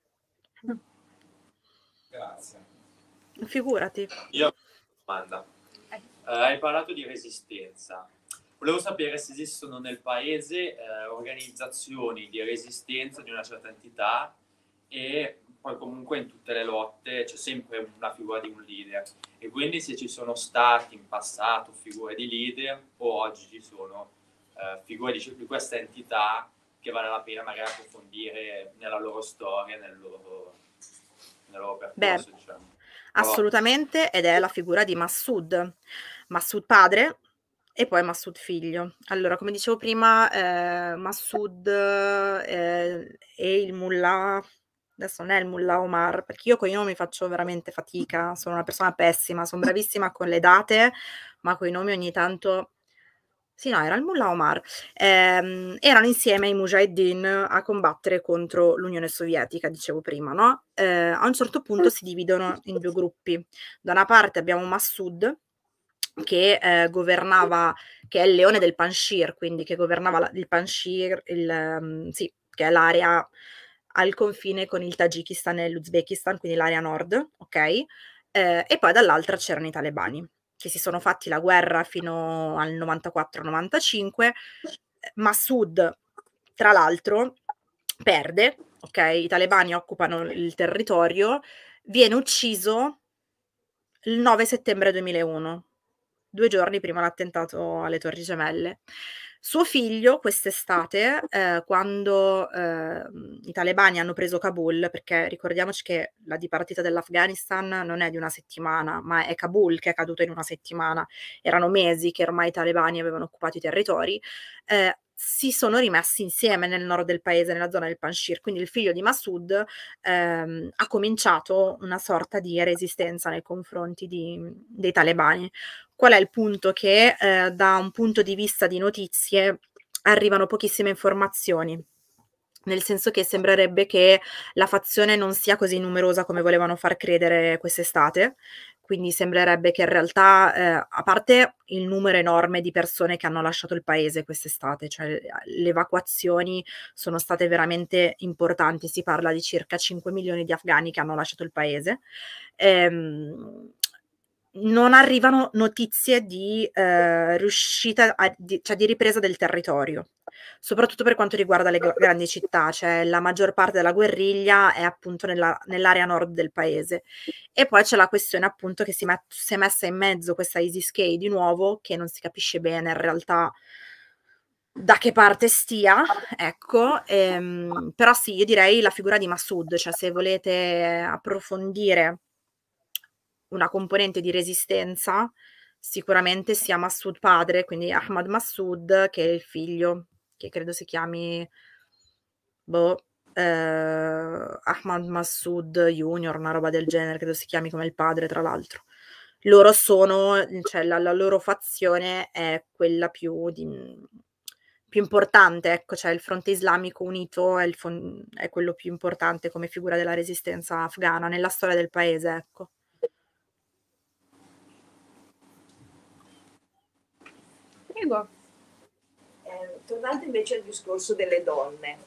Grazie. Figurati. Io ho una domanda. Hai parlato di resistenza. Volevo sapere se esistono nel paese organizzazioni di resistenza di una certa entità, e poi comunque in tutte le lotte c'è sempre una figura di un leader, e quindi se ci sono stati in passato figure di leader o oggi ci sono figure di questa entità che vale la pena magari approfondire nella loro storia, nel loro percorso. Beh, diciamo. assolutamente, ed è la figura di Massoud padre e poi Massoud figlio. Allora, come dicevo prima, Massoud e il mullah, adesso non è il mullah Omar, perché io con i nomi faccio veramente fatica, sono una persona pessima, sono bravissima con le date, ma con i nomi ogni tanto... Sì, no, era il mullah Omar. Erano insieme i Mujahideen a combattere contro l'Unione Sovietica, dicevo prima, no? A un certo punto si dividono in due gruppi. Da una parte abbiamo Massoud, che governava, che è il leone del Panjshir, quindi che governava il Panjshir, sì, che è l'area al confine con il Tagikistan e l'Uzbekistan, quindi l'area nord, ok? E poi dall'altra c'erano i talebani, che si sono fatti la guerra fino al 94-95. Massoud, tra l'altro, perde, ok? I talebani occupano il territorio, viene ucciso il 9 settembre 2001, 2 giorni prima dell'attentato alle Torri Gemelle. Suo figlio quest'estate, quando i talebani hanno preso Kabul, perché ricordiamoci che la dipartita dell'Afghanistan non è di una settimana, ma è Kabul che è caduto in una settimana. Erano mesi che ormai i talebani avevano occupato i territori, si sono rimessi insieme nel nord del paese, nella zona del Panjshir. Quindi il figlio di Massoud ha cominciato una sorta di resistenza nei confronti dei talebani. Qual è il punto? Che da un punto di vista di notizie arrivano pochissime informazioni, nel senso che sembrerebbe che la fazione non sia così numerosa come volevano far credere quest'estate, quindi sembrerebbe che in realtà, a parte il numero enorme di persone che hanno lasciato il paese quest'estate, cioè le evacuazioni sono state veramente importanti, si parla di circa 5 milioni di afghani che hanno lasciato il paese, non arrivano notizie di riuscita, cioè di ripresa del territorio. soprattutto per quanto riguarda le grandi città, cioè la maggior parte della guerriglia è appunto nell'area nord del paese. E poi c'è la questione appunto che si è messa in mezzo questa ISIS-K di nuovo, che non si capisce bene in realtà da che parte stia, ecco, però sì, io direi la figura di Massoud, cioè se volete approfondire una componente di resistenza, sicuramente sia Massoud padre, quindi Ahmad Massoud, che è il figlio, che credo si chiami Ahmad Massoud Junior, una roba del genere, credo si chiami come il padre, tra l'altro. Loro sono, cioè la loro fazione è quella più importante, ecco, cioè il Fronte Islamico Unito è quello più importante come figura della resistenza afghana nella storia del paese, ecco. Prego. Tornando invece al discorso delle donne,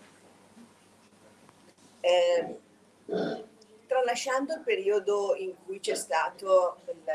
tralasciando il periodo in cui c'è stato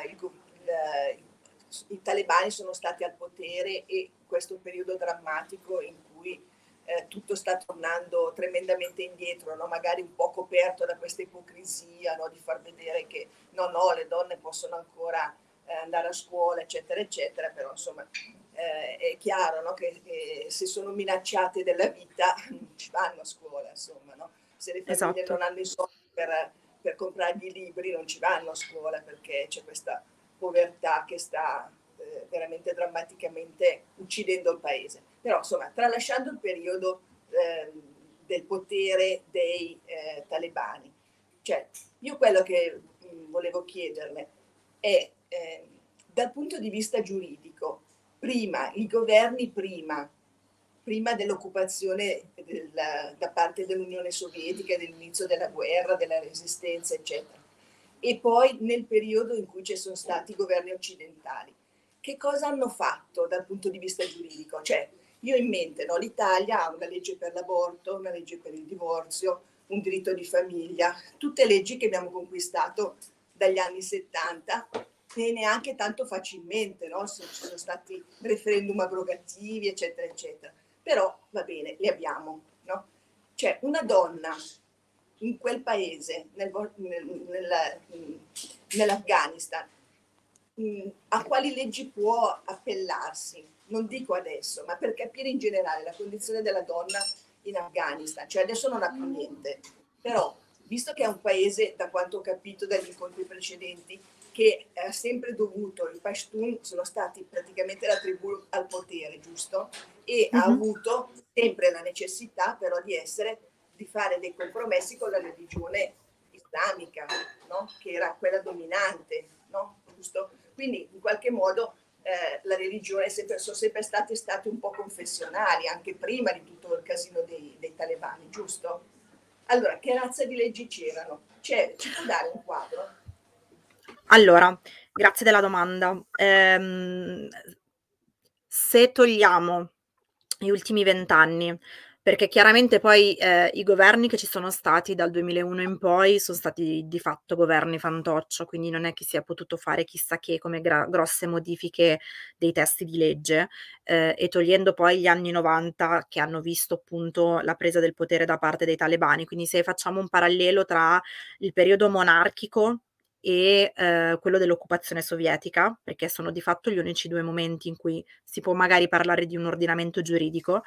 i talebani sono stati al potere e questo periodo drammatico in cui tutto sta tornando tremendamente indietro, no? Magari un po' coperto da questa ipocrisia, no? Di far vedere che no, le donne possono ancora andare a scuola, eccetera, eccetera, però insomma è chiaro, no? Che se sono minacciate della vita non ci vanno a scuola, insomma, no? Se le famiglie Esatto. non hanno i soldi per comprargli i libri non ci vanno a scuola perché c'è questa povertà che sta veramente drammaticamente uccidendo il paese. Però insomma, tralasciando il periodo del potere dei talebani, cioè io quello che volevo chiederle è dal punto di vista giuridico, i governi prima dell'occupazione da parte dell'Unione Sovietica, dell'inizio della guerra, della resistenza, eccetera, e poi nel periodo in cui ci sono stati i governi occidentali, che cosa hanno fatto dal punto di vista giuridico? Cioè, io ho in mente, no, l'Italia ha una legge per l'aborto, una legge per il divorzio, un diritto di famiglia, tutte leggi che abbiamo conquistato dagli anni 70 e neanche tanto facilmente, no? Ci sono stati referendum abrogativi, eccetera, eccetera. Però va bene, li abbiamo, no? Cioè, una donna in quel paese, nell'Afghanistan, a quali leggi può appellarsi? Non dico adesso, ma per capire in generale la condizione della donna in Afghanistan. Cioè adesso non ha più niente, però visto che è un paese, da quanto ho capito dagli incontri precedenti, che ha sempre dovuto, i Pashtun sono stati praticamente la tribù al potere, giusto? E ha avuto sempre la necessità però di fare dei compromessi con la religione islamica, no? Che era quella dominante, no? Giusto? Quindi in qualche modo la religione sono sempre stati un po' confessionali, anche prima di tutto il casino dei talebani, giusto? Allora, che razza di leggi c'erano? Ci può dare un quadro? Allora, grazie della domanda. Se togliamo gli ultimi 20 anni, perché chiaramente poi i governi che ci sono stati dal 2001 in poi sono stati di fatto governi fantoccio, quindi non è che si è potuto fare chissà che come grosse modifiche dei testi di legge, e togliendo poi gli anni 90 che hanno visto appunto la presa del potere da parte dei talebani, quindi se facciamo un parallelo tra il periodo monarchico e quello dell'occupazione sovietica, perché sono di fatto gli unici 2 momenti in cui si può magari parlare di un ordinamento giuridico.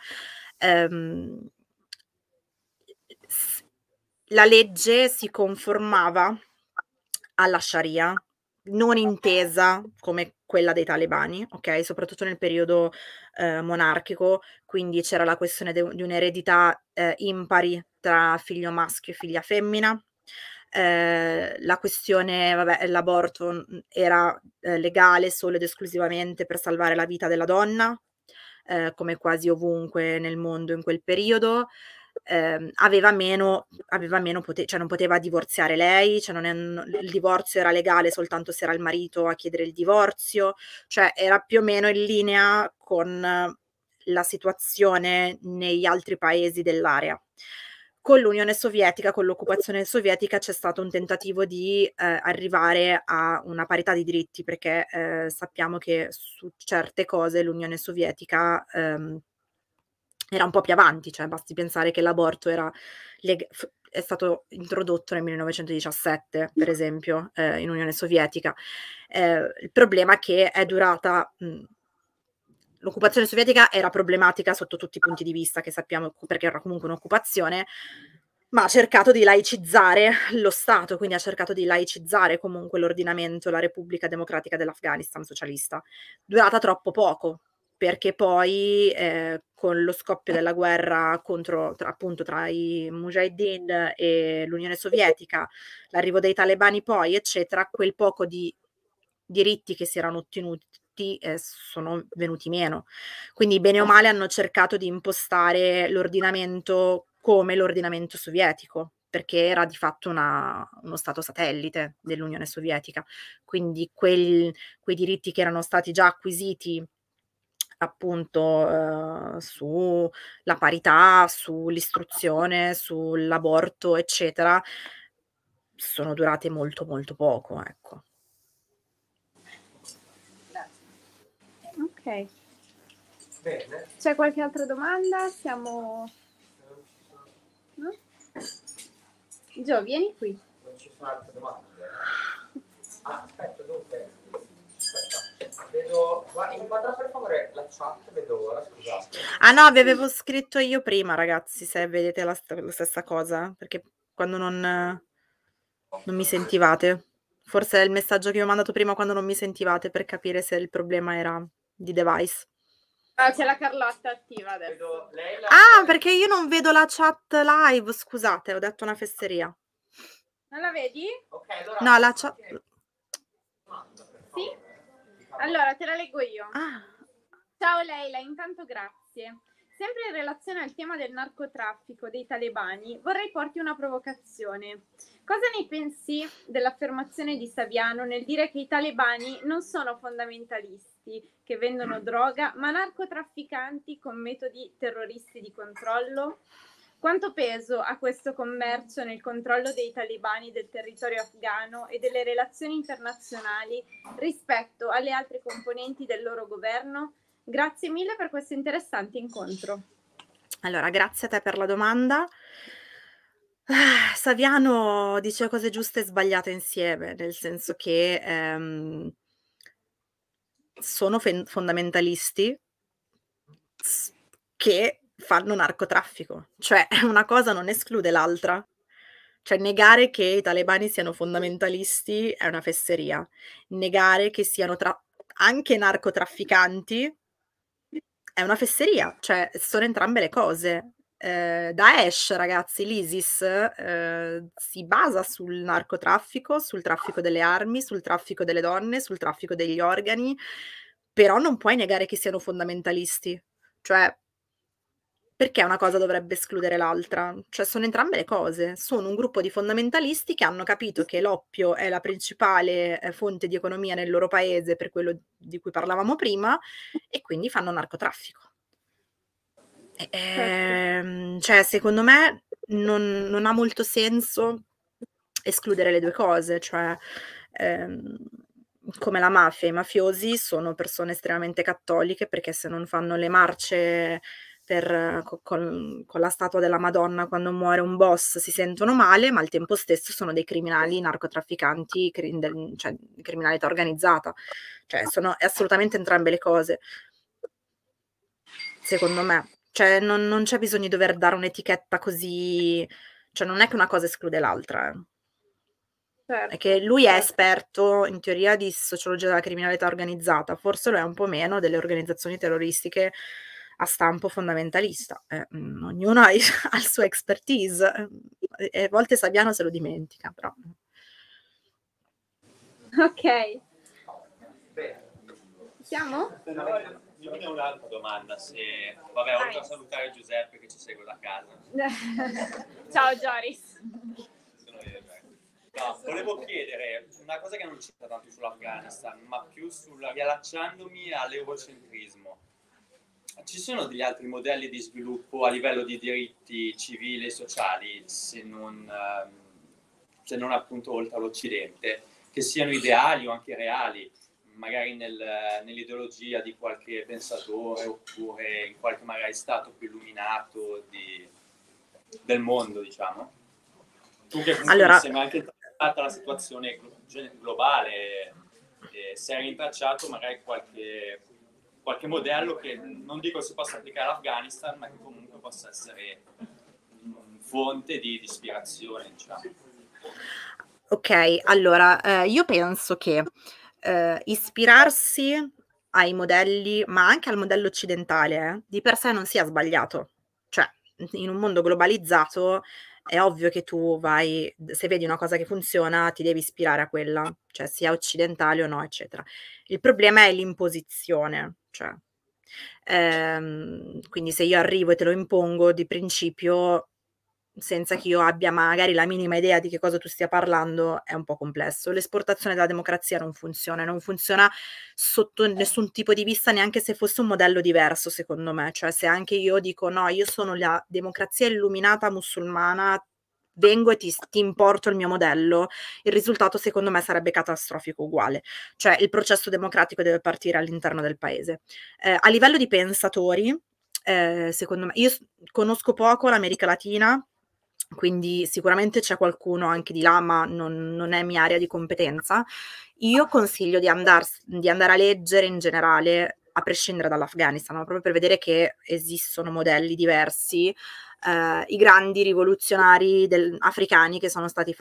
La legge si conformava alla Sharia, non intesa come quella dei talebani, ok? Soprattutto nel periodo monarchico, quindi c'era la questione di un'eredità impari tra figlio maschio e figlia femmina. La questione, vabbè, l'aborto era legale solo ed esclusivamente per salvare la vita della donna, come quasi ovunque nel mondo in quel periodo. Aveva meno cioè non poteva divorziare lei, cioè il divorzio era legale soltanto se era il marito a chiedere il divorzio, cioè era più o meno in linea con la situazione negli altri paesi dell'area. Con l'Unione Sovietica, con l'occupazione sovietica c'è stato un tentativo di arrivare a una parità di diritti, perché sappiamo che su certe cose l'Unione Sovietica era un po' più avanti, cioè basti pensare che l'aborto è stato introdotto nel 1917, per esempio, in Unione Sovietica. Il problema è che è durata l'occupazione sovietica era problematica sotto tutti i punti di vista che sappiamo, perché era comunque un'occupazione, ma ha cercato di laicizzare lo Stato, quindi ha cercato di laicizzare comunque l'ordinamento, la Repubblica Democratica dell'Afghanistan socialista. Durata troppo poco, perché poi con lo scoppio della guerra appunto tra i Mujahideen e l'Unione Sovietica, l'arrivo dei talebani poi, eccetera, quel poco di diritti che si erano ottenuti sono venuti meno. Quindi bene o male hanno cercato di impostare l'ordinamento come l'ordinamento sovietico, perché era di fatto uno stato satellite dell'Unione Sovietica. Quindi quei diritti che erano stati già acquisiti appunto sulla parità, sull'istruzione, sull'aborto, eccetera, sono durate molto molto poco, ecco. Ok. Bene. C'è qualche altra domanda? Siamo... No? Gio, vieni qui. Non ci sono altre domande? Aspetta, dunque. Vedo... Inquadra per favore la chat, vedo ora, scusate. Ah no, vi avevo scritto io prima, ragazzi, se vedete la stessa cosa, perché quando non mi sentivate. Forse è il messaggio che vi ho mandato prima quando non mi sentivate, per capire se il problema era di device. Ah, c'è la Carlotta attiva adesso. Vedo lei la... Ah, perché io non vedo la chat live, scusate, ho detto una fesseria. Non la vedi? Ok, allora... No, la chat... Sì? Allora, te la leggo io. Ah, Ciao Leila, intanto grazie. Sempre in relazione al tema del narcotraffico dei talebani, vorrei porti una provocazione. Cosa ne pensi dell'affermazione di Saviano nel dire che i talebani non sono fondamentalisti che vendono droga, ma narcotrafficanti con metodi terroristi di controllo? Quanto peso ha questo commercio nel controllo dei talebani del territorio afghano e delle relazioni internazionali rispetto alle altre componenti del loro governo? Grazie mille per questo interessante incontro. allora, grazie a te per la domanda. Saviano dice cose giuste e sbagliate insieme, nel senso che sono fondamentalisti che fanno narcotraffico, cioè una cosa non esclude l'altra. Cioè negare che i talebani siano fondamentalisti è una fesseria. Negare che siano anche narcotrafficanti è una fesseria, cioè sono entrambe le cose. Daesh, ragazzi, l'ISIS si basa sul narcotraffico, sul traffico delle armi, sul traffico delle donne, sul traffico degli organi, però non puoi negare che siano fondamentalisti. Cioè, perché una cosa dovrebbe escludere l'altra? Cioè sono entrambe le cose. Sono un gruppo di fondamentalisti che hanno capito che l'oppio è la principale fonte di economia nel loro paese, per quello di cui parlavamo prima, e quindi fanno narcotraffico. Cioè, secondo me non ha molto senso escludere le due cose, cioè come la mafia, i mafiosi sono persone estremamente cattoliche, perché se non fanno le marce con la statua della Madonna quando muore un boss si sentono male, ma al tempo stesso sono dei criminali narcotrafficanti, cioè criminalità organizzata, cioè sono assolutamente entrambe le cose, secondo me. Cioè non c'è bisogno di dover dare un'etichetta così, cioè non è che una cosa esclude l'altra. Certo, È che lui è esperto in teoria di sociologia della criminalità organizzata, forse lo è un po' meno delle organizzazioni terroristiche a stampo fondamentalista. Ognuno ha il suo expertise, e a volte Saviano se lo dimentica, però. Ok. Siamo? Io ne ho un'altra domanda, se... Vabbè, oltre a salutare Giuseppe che ci segue da casa. Ciao Joris. Sono io, no, volevo chiedere una cosa che non c'entra tanto sull'Afghanistan, ma più riallacciandomi all'eurocentrismo. Ci sono degli altri modelli di sviluppo a livello di diritti civili e sociali, se non appunto oltre all'Occidente, che siano ideali o anche reali, magari nell'ideologia di qualche pensatore oppure in qualche magari stato più illuminato del mondo, diciamo? Tu che comunque Allora, mi sembra anche trattata la situazione globale, se hai rintracciato magari qualche modello che non dico si possa applicare all'Afghanistan, ma che comunque possa essere fonte di ispirazione, diciamo. ok, allora io penso che ispirarsi ai modelli, ma anche al modello occidentale, di per sé non sia sbagliato. Cioè, in un mondo globalizzato è ovvio che tu vai, se vedi una cosa che funziona, ti devi ispirare a quella, cioè sia occidentale o no, eccetera. Il problema è l'imposizione, cioè, quindi se io arrivo e te lo impongo di principio, senza che io abbia magari la minima idea di che cosa tu stia parlando, è un po' complesso. L'esportazione della democrazia non funziona sotto nessun tipo di vista, neanche se fosse un modello diverso, secondo me. Cioè, se anche io dico no, io sono la democrazia illuminata musulmana, vengo e ti importo il mio modello, il risultato secondo me sarebbe catastrofico uguale. Cioè, il processo democratico deve partire all'interno del paese. A livello di pensatori, secondo me, io conosco poco l'America Latina, quindi sicuramente c'è qualcuno anche di là, ma non è mia area di competenza. Io consiglio di andare a leggere in generale, a prescindere dall'Afghanistan, ma proprio per vedere che esistono modelli diversi. I grandi rivoluzionari africani che sono stati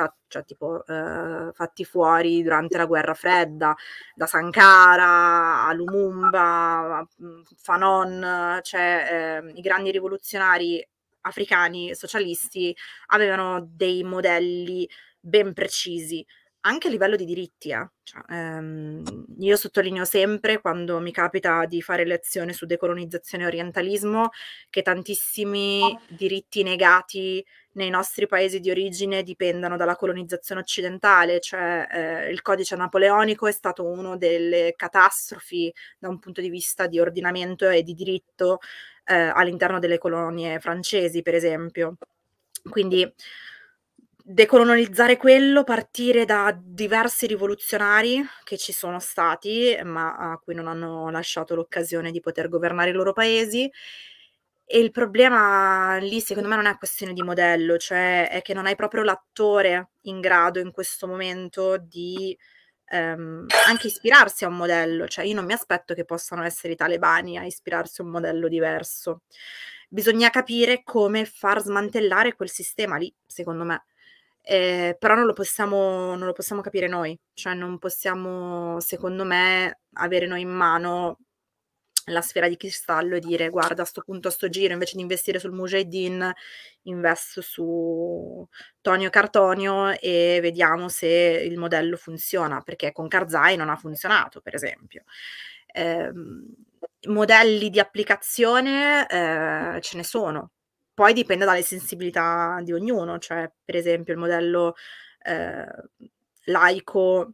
fatti fuori durante la guerra fredda, da Sankara a Lumumba, a Fanon, cioè i grandi rivoluzionari africani socialisti avevano dei modelli ben precisi, anche a livello di diritti. Cioè, io sottolineo sempre, quando mi capita di fare lezioni su decolonizzazione e orientalismo, che tantissimi diritti negati nei nostri paesi di origine dipendano dalla colonizzazione occidentale. Cioè, il codice napoleonico è stato una delle catastrofi da un punto di vista di ordinamento e di diritto all'interno delle colonie francesi, per esempio. Quindi decolonizzare quello, partire da diversi rivoluzionari che ci sono stati, ma a cui non hanno lasciato l'occasione di poter governare i loro paesi. E il problema lì, secondo me, non è questione di modello, cioè è che non hai proprio l'attore in grado in questo momento di anche ispirarsi a un modello. Cioè, io non mi aspetto che possano essere i talebani a ispirarsi a un modello diverso. Bisogna capire come far smantellare quel sistema lì, secondo me. Però non lo possiamo capire noi, cioè non possiamo, secondo me, avere noi in mano la sfera di cristallo e dire guarda, a sto punto, a sto giro, invece di investire sul Mujahideen, investo su Tonio Cartonio e vediamo se il modello funziona, perché con Karzai non ha funzionato, per esempio. Modelli di applicazione ce ne sono. Poi dipende dalle sensibilità di ognuno, cioè per esempio il modello laico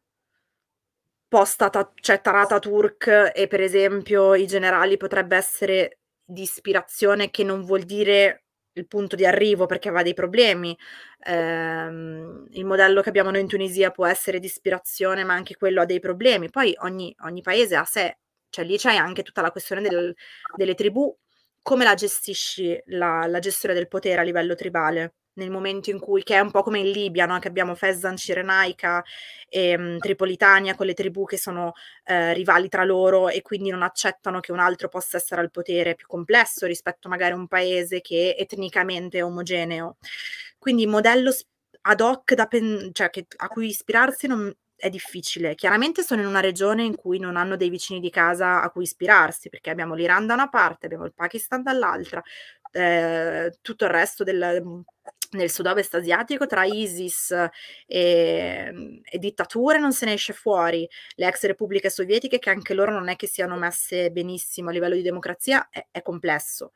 cioè Tarat Atatürk e per esempio i generali potrebbe essere di ispirazione, che non vuol dire il punto di arrivo, perché aveva dei problemi. Il modello che abbiamo noi in Tunisia può essere di ispirazione, ma anche quello ha dei problemi. Poi ogni paese ha sé, cioè lì c'è anche tutta la questione delle tribù. Come la gestisci la gestione del potere a livello tribale? Nel momento in cui, che è un po' come in Libia, no? Che abbiamo Fezzan, Cirenaica e Tripolitania, con le tribù che sono rivali tra loro e quindi non accettano che un altro possa essere al potere. È più complesso rispetto magari a un paese che etnicamente è omogeneo. Quindi modello ad hoc cioè a cui ispirarsi non è difficile. Chiaramente sono in una regione in cui non hanno dei vicini di casa a cui ispirarsi, perché abbiamo l'Iran da una parte, abbiamo il Pakistan dall'altra, tutto il resto nel sud-ovest asiatico, tra ISIS e dittature non se ne esce fuori. Le ex repubbliche sovietiche, che anche loro non è che siano messe benissimo a livello di democrazia, è complesso.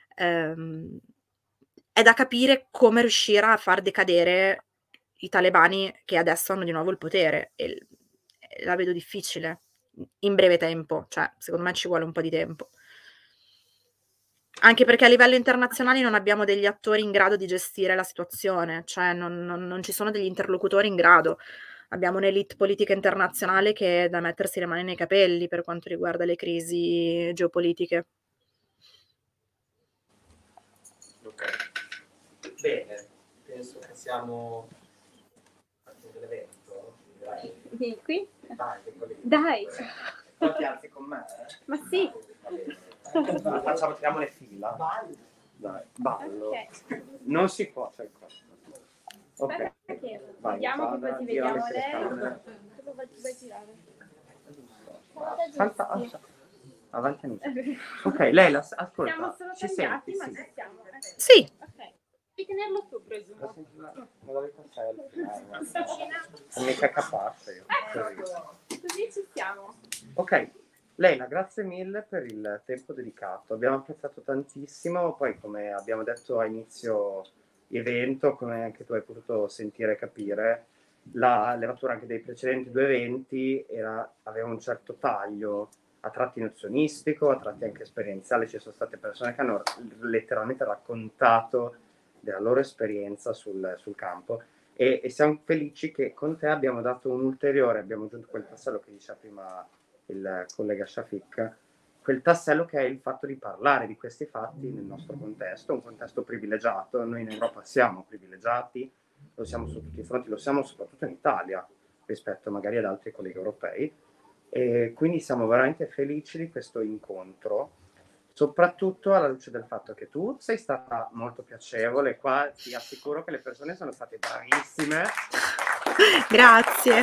È da capire come riuscire a far decadere i talebani che adesso hanno di nuovo il potere, e la vedo difficile in breve tempo, cioè secondo me ci vuole un po' di tempo. Anche perché a livello internazionale non abbiamo degli attori in grado di gestire la situazione, cioè non ci sono degli interlocutori in grado. abbiamo un'elite politica internazionale che è da mettersi le mani nei capelli per quanto riguarda le crisi geopolitiche. Ok. Bene, penso che siamo a fine dell'evento. Dai. Vieni qui? Dai, Dai. Tu ti alzi con me? Ma sì. Va bene. Facciamo, tiriamo le fila. Dai, ballo. Ok. Non si può, c'è il costo. Ok. Aspetta che Vai, vediamo che vada, poi ti gira le vediamo lei. telecamere. Cosa vuoi girare? Salta. Avanti amici. Ok, lei ascolta. Siamo solo ci tagliati, senti? ma Sì. ci siamo. Sì, Ok. Devi tenerlo tu, presumo. Ma dove sono mica capace io. Così ci siamo. Ok, Leila, grazie mille per il tempo dedicato. Abbiamo apprezzato tantissimo. Poi, come abbiamo detto a inizio evento, come anche tu hai potuto sentire e capire, la levatura anche dei precedenti 2 eventi aveva un certo taglio, a tratti nozionistico, a tratti anche esperienziale. Ci sono state persone che hanno letteralmente raccontato della loro esperienza sul campo e siamo felici che con te abbiamo dato un ulteriore, abbiamo aggiunto quel tassello che diceva prima il collega Shafiq, quel tassello che è il fatto di parlare di questi fatti nel nostro contesto, un contesto privilegiato. Noi in Europa siamo privilegiati, lo siamo su tutti i fronti, lo siamo soprattutto in Italia rispetto magari ad altri colleghi europei, e quindi siamo veramente felici di questo incontro, soprattutto alla luce del fatto che tu sei stata molto piacevole. Qua ti assicuro che le persone sono state bravissime. grazie.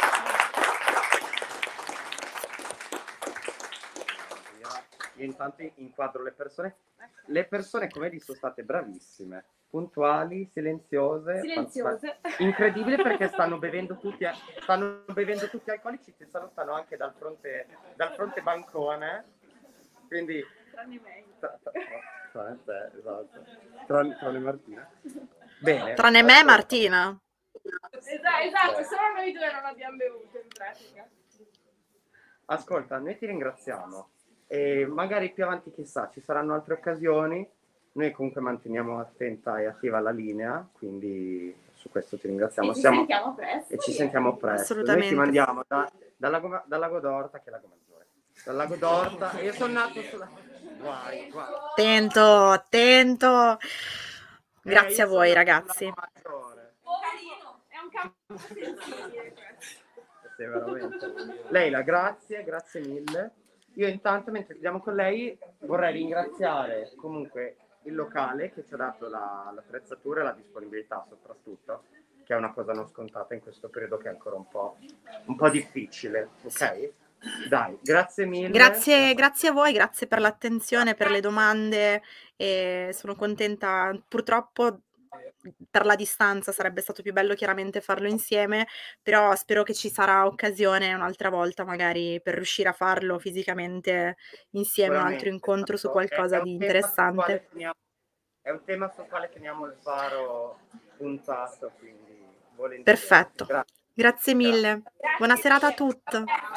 Io intanto inquadro le persone. Le persone, come vedi, sono state bravissime, puntuali, silenziose. Incredibile, perché stanno bevendo tutti alcolici, ci stanno anche dal fronte bancone. Quindi tranne te, esatto. Tranne Martina. Bene. Tranne me e Martina. Esatto, solo noi due non abbiamo bevuto in pratica. Ascolta, noi ti ringraziamo e magari più avanti, chissà, ci saranno altre occasioni. Noi comunque manteniamo attenta e attiva la linea, quindi su questo ti ringraziamo. E ci sentiamo presto. E ci sentiamo presto. Assolutamente. Noi ti mandiamo dal Lago d'Orta, che è Lago Maggiore. Dal Lago d'Orta, io sono nato sulla... Guai. Attento. Grazie a io voi, sono nato ragazzi. sul Lago Maggiore. Poverino, è un campo sensibile questo. Sì, veramente. Leila, grazie mille. Io intanto, mentre chiudiamo con lei, vorrei ringraziare comunque il locale che ci ha dato l'attrezzatura e la disponibilità soprattutto, che è una cosa non scontata in questo periodo che è ancora un po' difficile, ok? Dai, grazie mille. Grazie a voi, grazie per l'attenzione, per le domande, e sono contenta. Purtroppo per la distanza sarebbe stato più bello chiaramente farlo insieme, però spero che ci sarà occasione un'altra volta magari per riuscire a farlo fisicamente insieme, un altro incontro su qualcosa di interessante. È un tema sul quale teniamo il faro puntato, quindi volentieri. Perfetto. Grazie mille. Buona serata a tutti.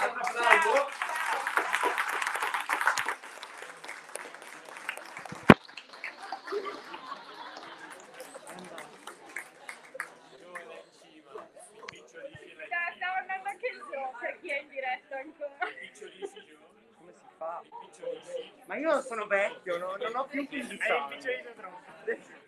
Stiamo andando anche il gioco per chi è in diretta ancora. Come si fa? Ma io sono vecchio, non ho più 15 anni.